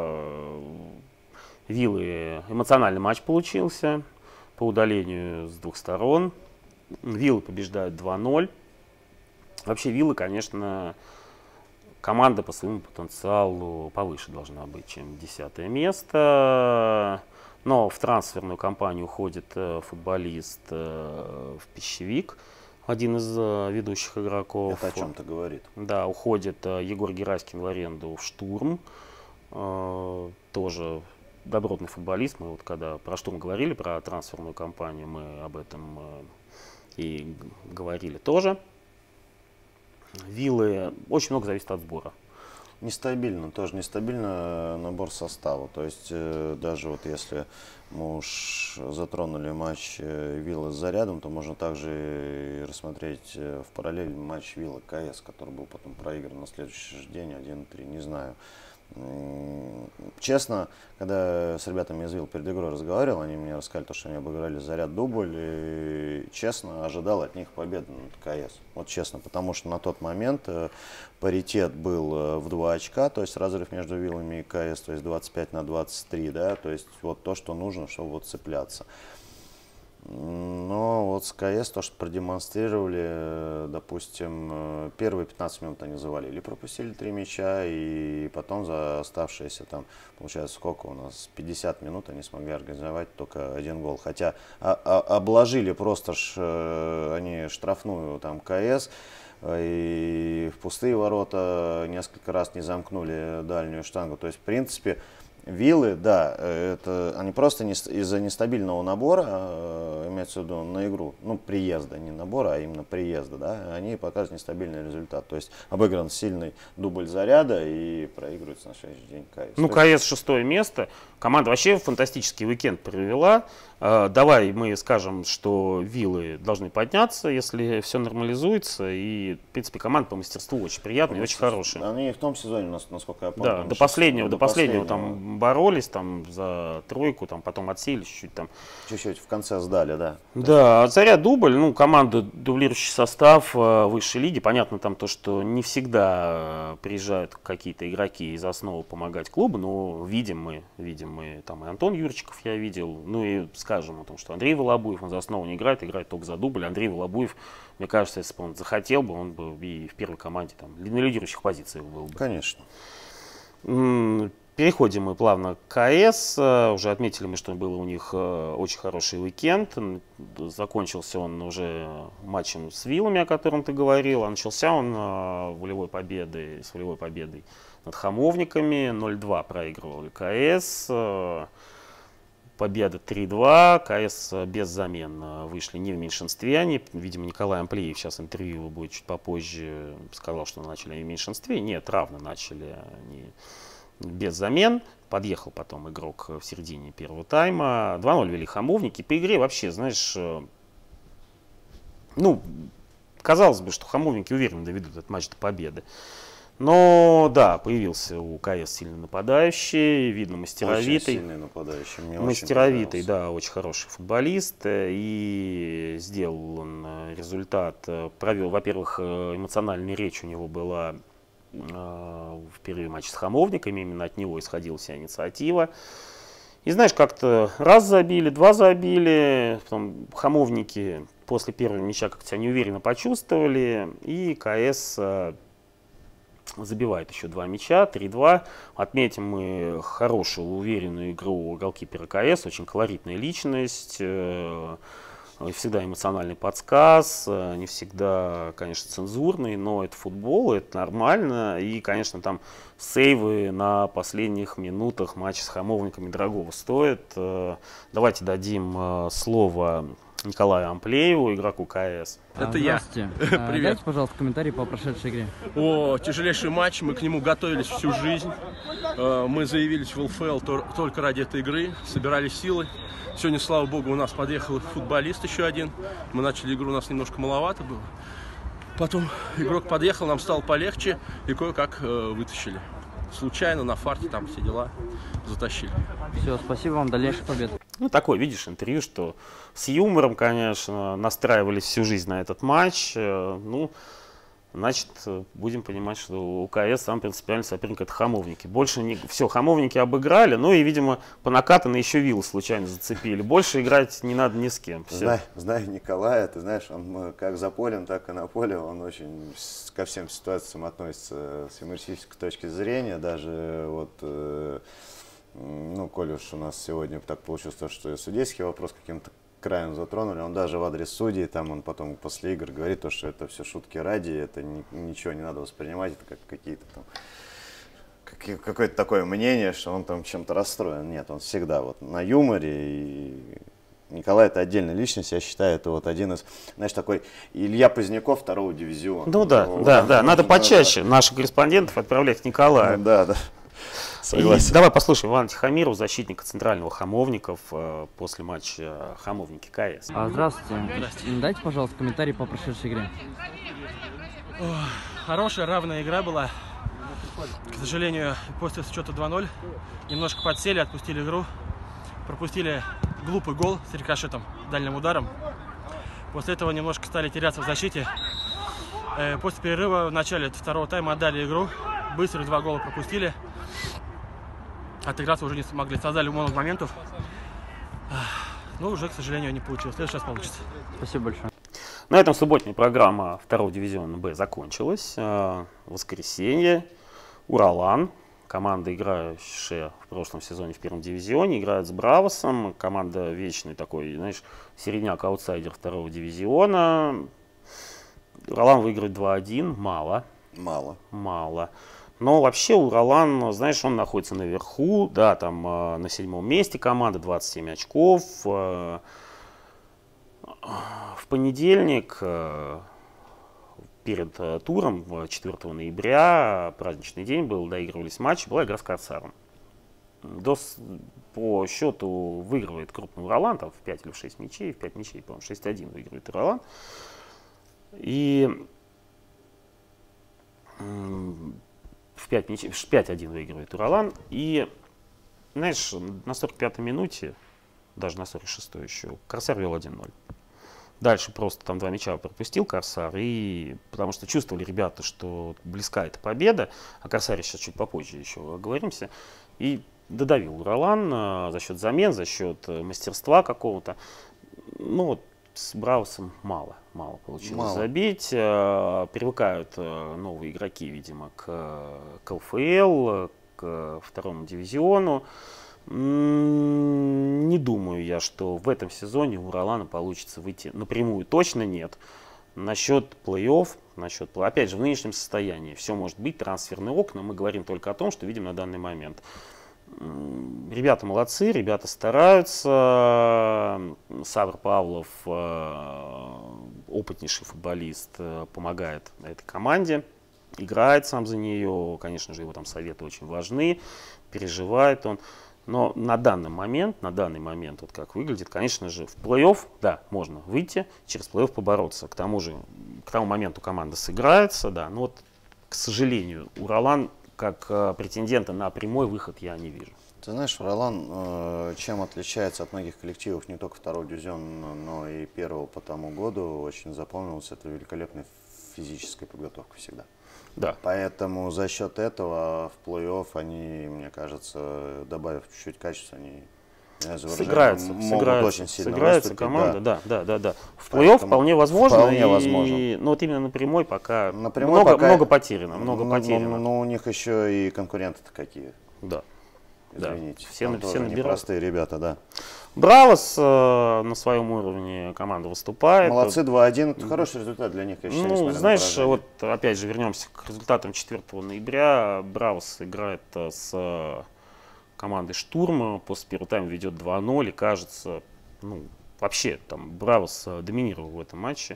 Виллы эмоциональный матч получился по удалению с двух сторон. Виллы побеждают два ноль. Вообще Виллы, конечно, команда по своему потенциалу повыше должна быть, чем десятое место. Но в трансферную кампанию уходит э, футболист э, в Пищевик, один из э, ведущих игроков.
Это о чем-то говорит.
Да, уходит э, Егор Гераськин в аренду в Штурм. Э, тоже добротный футболист. Мы вот когда про Штурм говорили, про трансферную кампанию, мы об этом э, и говорили тоже. Виллы, очень много зависит от сбора.
Нестабильно, тоже нестабильно набор состава. То есть э, даже вот если мы уж затронули матч э, Виллы с Зарядом, то можно также и рассмотреть э, в параллель матч Виллы КС, который был потом проигран на следующий же день один-три, не знаю. Честно, когда с ребятами из Вилл перед игрой разговаривал, они мне рассказали, то, что они обыграли Заряд дубль, и честно ожидал от них победы над КС. Вот честно, потому что на тот момент э, паритет был э, в два очка, то есть разрыв между Виллами и КС, то есть двадцать пять на двадцать три, да, то есть вот то, что нужно, чтобы вот цепляться. Но вот с КС то, что продемонстрировали, допустим, первые пятнадцать минут они завалили, пропустили три мяча, и потом за оставшиеся там, получается, сколько у нас, пятьдесят минут они смогли организовать только один гол. Хотя а, а, обложили просто ш, они штрафную там КС, и в пустые ворота несколько раз не замкнули дальнюю штангу. То есть, в принципе, Виллы, да, это они просто не, из-за нестабильного набора, э, имеется в виду на игру, ну, приезда, не набора, а именно приезда, да, они показывают нестабильный результат. То есть обыгран сильный дубль Заряда и проигрывается на следующий день КС.
Ну, КС шестое место. Команда вообще фантастический уикенд провела. Э, давай мы скажем, что Виллы должны подняться, если все нормализуется. И, в принципе, команда по мастерству очень приятная и очень хорошая.
Они в том сезоне, насколько я помню.
Да, до последнего, до последнего там боролись там за тройку, там потом отсели чуть-чуть там.
Чуть-чуть в конце сдали, да.
Да, Заря дубль, ну, команда, дублирующий состав э, высшей лиги. Понятно там то, что не всегда приезжают какие-то игроки из основы помогать клубу, но видим мы, видим мы, там и Антон Юрчиков я видел, ну и скажем о том, что Андрей Волобуев, он за основу не играет, играет только за дубль. Андрей Волобуев, мне кажется, если бы он захотел бы, он бы и в первой команде там на лидирующих позициях был бы.
Конечно.
Переходим мы плавно к КС. Уже отметили мы, что было у них очень хороший уикенд. Закончился он уже матчем с Виллами, о котором ты говорил. А начался он волевой победой, с волевой победой над Хамовниками. ноль-два проигрывал КС. Победа три-два. КС без замен вышли не в меньшинстве. Они, видимо, Николай Амплиев, сейчас интервью будет чуть попозже, сказал, что начали в меньшинстве. Нет, равно начали они без замен. Подъехал потом игрок в середине первого тайма. два-ноль вели Хамовники. По игре вообще, знаешь, ну, казалось бы, что Хамовники уверенно доведут этот матч до победы. Но да, появился у КС сильный нападающий, видно, мастеровитый.
Очень сильный нападающий. Мне
мастеровитый,
очень
да, очень хороший футболист. И сделал он результат. Провел, во-первых, эмоциональная речь у него была в первый матч с Хамовниками, именно от него исходила вся инициатива. И знаешь, как-то раз забили, два забили, потом Хамовники после первого мяча как-то себя неуверенно почувствовали, и КС забивает еще два мяча, три-два. Отметим мы хорошую, уверенную игру голкипера КС, очень колоритная личность, всегда эмоциональный подсказ, не всегда, конечно, цензурный, но это футбол, это нормально. И, конечно, там сейвы на последних минутах матча с Хамовниками дорогого стоят. Давайте дадим слово Николаю Амплееву, игроку КС.
Это я.
Привет. Дайте, пожалуйста, комментарий по прошедшей игре.
О, тяжелейший матч, мы к нему готовились всю жизнь. Мы заявились в ЛФЛ только ради этой игры, собирали силы. Сегодня, слава богу, у нас подъехал футболист еще один. Мы начали игру, у нас немножко маловато было. Потом игрок подъехал, нам стало полегче и кое-как э, вытащили. Случайно, на фарте, там все дела затащили.
Все, спасибо вам, дальнейших побед.
Ну, такое, видишь, интервью, что с юмором, конечно, настраивались всю жизнь на этот матч. Ну, значит, будем понимать, что у КС сам принципиальный соперник — это Хамовники. Больше не... Все, Хамовники обыграли, ну и, видимо, по накатанной еще Виллы случайно зацепили. Больше играть не надо ни с кем.
Знаю, знаю Николая, ты знаешь, он как за полем, так и на поле, он очень ко всем ситуациям относится с юмористической точки зрения. Даже вот э, Ну, коль уж у нас сегодня так получилось, что судейский вопрос каким-то краем затронули, он даже в адрес судей, там он потом после игр говорит, то, что это все шутки ради, это ни, ничего не надо воспринимать, это как какие-то там, как, какое-то такое мнение, что он там чем-то расстроен. Нет, он всегда вот на юморе, и Николай это отдельная личность, я считаю, это вот один из, знаешь, такой Илья Поздняков второго дивизиона.
Ну да,
вот,
да,
вот,
да,
вот,
надо
да,
почаще
да.
наших корреспондентов отправлять к Николаю.
Ну, да, да. Согласен.
И давай послушаем Ивана Тихомирова, защитника центрального Хамовников, э, после матча Хамовники КС.
А, здравствуйте. Здравствуйте. Дайте, пожалуйста, комментарий по прошедшей игре.
Ох, хорошая, равная игра была. К сожалению, после счета два ноль немножко подсели, отпустили игру. Пропустили глупый гол с рикошетом, дальним ударом. После этого немножко стали теряться в защите. Э, после перерыва в начале второго тайма отдали игру. Быстро два гола пропустили. Отыграться уже не смогли. Создали много моментов. Но уже, к сожалению, не получилось. В следующий раз получится.
Спасибо большое.
На этом субботняя программа второго дивизиона Б закончилась. В воскресенье Уралан, команда, играющая в прошлом сезоне в первом дивизионе, играет с Бравосом. Команда вечный такой, знаешь, середняк-аутсайдер второго дивизиона. Уралан выиграет два один. Мало.
Мало.
Мало. Но вообще Уралан, знаешь, он находится наверху, да, там э, на седьмом месте команда, двадцать семь очков. Э, в понедельник, э, перед э, туром, четвёртого ноября, праздничный день был, доигрывались матчи, была игра с Корсаром. До, по счету выигрывает крупный Уралан, там в пять или в шесть мячей, в пять мячей, по-моему, шесть один выигрывает Уралан. И в пять один выигрывает Уралан. И, знаешь, на сорок пятой минуте, даже на сорок шестой еще, Корсар вел один ноль. Дальше просто там два мяча пропустил Корсар, и потому что чувствовали ребята, что близка эта победа, о Корсаре сейчас чуть попозже еще оговоримся, и додавил Уралан а, за счет замен, за счет мастерства какого-то. Ну вот с Браусом мало, мало получилось мало. забить. А, привыкают а, новые игроки, видимо, к, к ЛФЛ, к второму дивизиону. Не думаю я, что в этом сезоне у Уралана получится выйти напрямую. Точно нет. Насчет плей-офф, насчет, опять же, в нынешнем состоянии все может быть, трансферные окна. Мы говорим только о том, что видим на данный момент. Ребята молодцы, ребята стараются. Савр Павлов, опытнейший футболист, помогает этой команде. Играет сам за нее. Конечно же, его там советы очень важны. Переживает он. Но на данный момент, на данный момент, вот как выглядит, конечно же, в плей-офф, да, можно выйти, через плей-офф побороться. К тому же, к тому моменту команда сыграется, да. Но вот, к сожалению, Уралан как э, претендента на прямой выход я не вижу.
Ты знаешь, Уралан э, чем отличается от многих коллективов, не только второго дивизиона, но и первого по тому году, очень запомнился, это великолепная физическая подготовка всегда.
Да.
Поэтому за счет этого в плей-офф они, мне кажется, добавив чуть-чуть качества, они
сыграются,
могут
сыграются,
очень сильно
сыграется
выступить,
команда, да,
да,
да, да, да. В плей-офф вполне возможно.
Вполне
и,
возможно.
Но вот именно на прямой пока
на прямой
много,
пока,
много потеряно, много
ну,
потеряно.
Но, но у них еще и конкуренты-то какие.
Да.
Извините,
да. Все,
там
все
тоже
набирают.
непростые ребята, да.
Бравос э, на своем уровне команда выступает.
Молодцы, два один, это хороший результат для них, я считаю.
Ну, знаешь, вот опять же вернемся к результатам четвёртого ноября. Бравос играет с командой Штурма, после первого тайма ведет два ноль, и кажется, ну, вообще там Бравос доминировал в этом матче.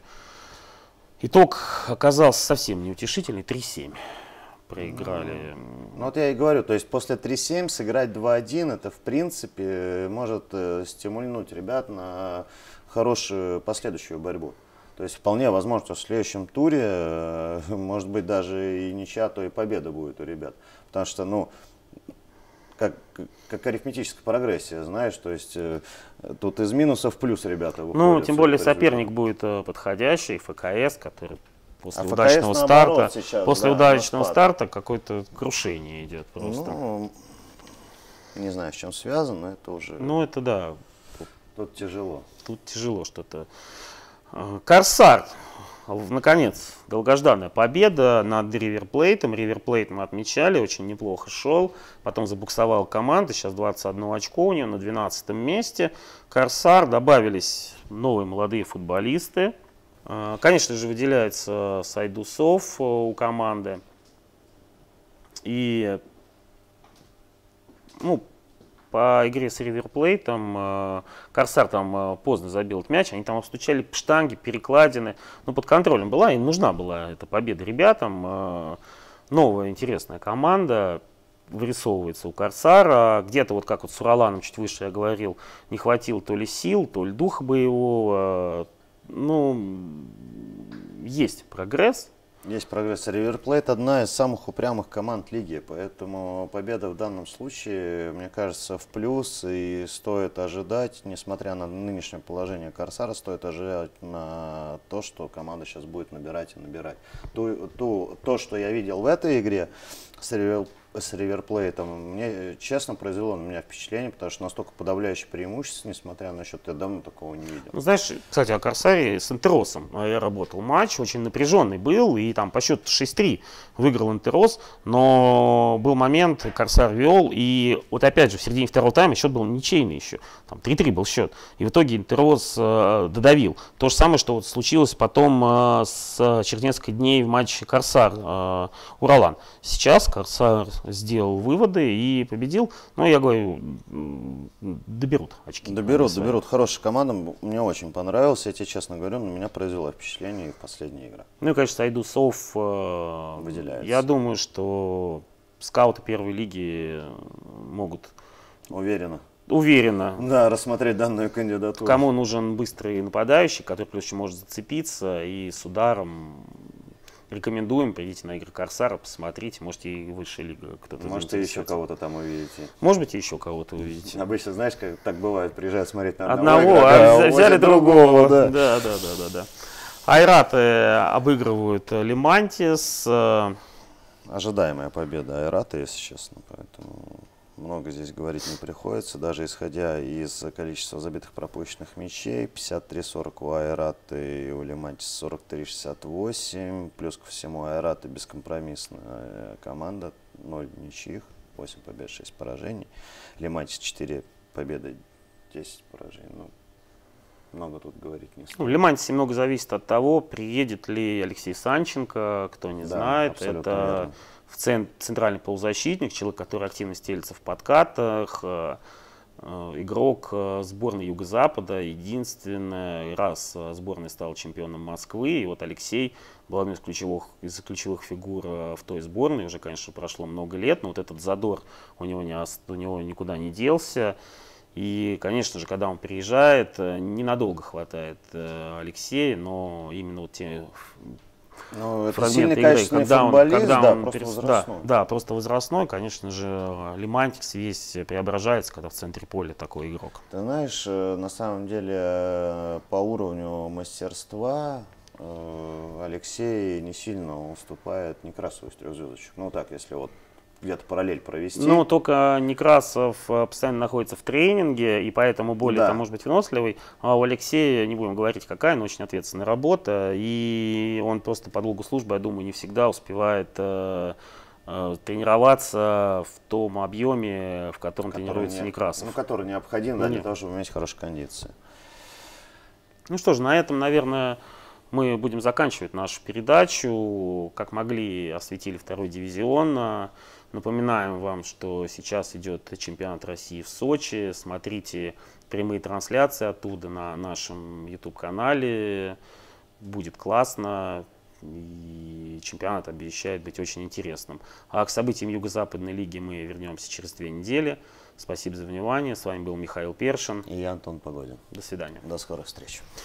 Итог оказался совсем неутешительный, три семь. Проиграли.
Ну вот я и говорю, то есть после три семь сыграть два один, это в принципе может э, стимульнуть ребят на хорошую последующую борьбу. То есть вполне возможно, что в следующем туре э, может быть даже и ничья, то и победа будет у ребят. Потому что, ну, как, как арифметическая прогрессия, знаешь, то есть э, тут из минусов в плюс ребята выходят.
Ну, тем более соперник будет э, подходящий, ФКС, который... После
а
удачного
ФКС,
старта,
наоборот, сейчас,
после
да,
удачного старта какое-то крушение идет просто.
Ну, не знаю, с чем связано, но это уже.
Ну это да.
Тут, тут тяжело.
Тут тяжело что-то. Корсар. наконец, долгожданная победа над Ривер Плейтом. Ривер Плейт мы отмечали, очень неплохо шел. Потом забуксовал команда, сейчас двадцать одно очко у нее на двенадцатом месте. Корсар, добавились новые молодые футболисты. Конечно же, выделяется Сайдусов у команды. И, ну, по игре с Ривер Плейтом Корсар там поздно забил этот мяч, они там обстучали штанги, перекладины, ну, под контролем была, им нужна была эта победа ребятам. Новая интересная команда вырисовывается у Корсара, где-то вот как вот с Ураланом чуть выше я говорил, не хватило то ли сил, то ли духа боевого, ну, есть прогресс.
Есть прогресс. Ривер Плейт одна из самых упрямых команд лиги, поэтому победа в данном случае, мне кажется, в плюс, и стоит ожидать, несмотря на нынешнее положение Корсара, стоит ожидать на то, что команда сейчас будет набирать и набирать. Ту, ту, то, что я видел в этой игре с Ривер, с Ривер Плейтом, мне, честно, произвело на меня впечатление, потому что настолько подавляющее преимущество, несмотря на счет, я давно такого не видел.
Ну, знаешь, кстати, о Корсаре с Интеросом я работал. Матч очень напряженный был, и там по счету шесть три выиграл Интерос, но был момент, Корсар вел, и вот опять же в середине второго тайма счет был ничейный еще, там три три был счет, и в итоге Интерос э, додавил. То же самое, что вот случилось потом э, с Чернецкой дней в матче Корсар-Уралан. Э, Сейчас Корсар сделал выводы и победил. Но я говорю, доберут очки.
Доберут, доберут. Хорошая команда. Мне очень понравилась. Я тебе честно говорю, на меня произвело впечатление и в последняя игра.
Ну и, конечно, Сайдусов э, выделяется. Я думаю, что скауты первой лиги могут...
Уверенно.
Уверенно.
Да, рассмотреть данную кандидатуру.
Кому нужен быстрый нападающий, который плюс еще может зацепиться и с ударом... Рекомендуем, придите на игры Корсара, посмотрите, можете и высшая лига кто-то.
Может, и еще кого-то там увидите.
Может быть, и еще кого-то увидите.
Обычно, знаешь, как так бывает, приезжают смотреть на
одного, одного
игрока,
а взяли другого. Да,
да,
да, да, да, да. Айраты обыгрывают Лимантис.
Ожидаемая победа Айрата, если честно, поэтому много здесь говорить не приходится, даже исходя из количества забитых пропущенных мячей. пятьдесят три сорок у Айрата и у Лимантис сорок три шестьдесят восемь. Плюс ко всему Айрата бескомпромиссная команда, ноль ничьих, восемь побед, шесть поражений. Лимантис четыре победы, десять поражений. Ну, много тут говорить не стоит.
В Лимантисе много зависит от того, приедет ли Алексей Санченко, кто не да, знает. Это верно. В цент, центральный полузащитник, человек, который активно стелится в подкатах, э, э, игрок э, сборной Юго-Запада, единственный раз э, сборная стала чемпионом Москвы, и вот Алексей был одной из ключевых, из ключевых фигур э, в той сборной, уже, конечно, прошло много лет, но вот этот задор у него, не, у него никуда не делся. И, конечно же, когда он приезжает, ненадолго хватает э, Алексея, но именно вот те...
Ну, это сильный, качественный
когда
футболист,
он, когда
да,
он
просто
перес...
возрастной.
Да, да, просто возрастной, конечно же, Лимантис весь преображается, когда в центре поля такой игрок.
Ты знаешь, на самом деле, по уровню мастерства Алексей не сильно уступает Некрасову из трех звездочек. Ну так, если вот где-то параллель провести.
Ну, только Некрасов постоянно находится в тренинге, и поэтому более,
да.
там, может быть, выносливый. А у Алексея, не будем говорить какая, но очень ответственная работа, и он просто по долгу службы, я думаю, не всегда успевает э, э, тренироваться в том объеме, в котором который тренируется не, Некрасов.
Ну, который необходим, да, для того, чтобы иметь хорошие кондиции.
Ну что ж, на этом, наверное, мы будем заканчивать нашу передачу. Как могли, осветили второй дивизион. Напоминаем вам, что сейчас идет чемпионат России в Сочи. Смотрите прямые трансляции оттуда на нашем YouTube-канале. Будет классно. И чемпионат обещает быть очень интересным. А к событиям Юго-Западной лиги мы вернемся через две недели. Спасибо за внимание. С вами был Михаил Першин.
И я, Антон Погодин.
До свидания.
До скорых встреч.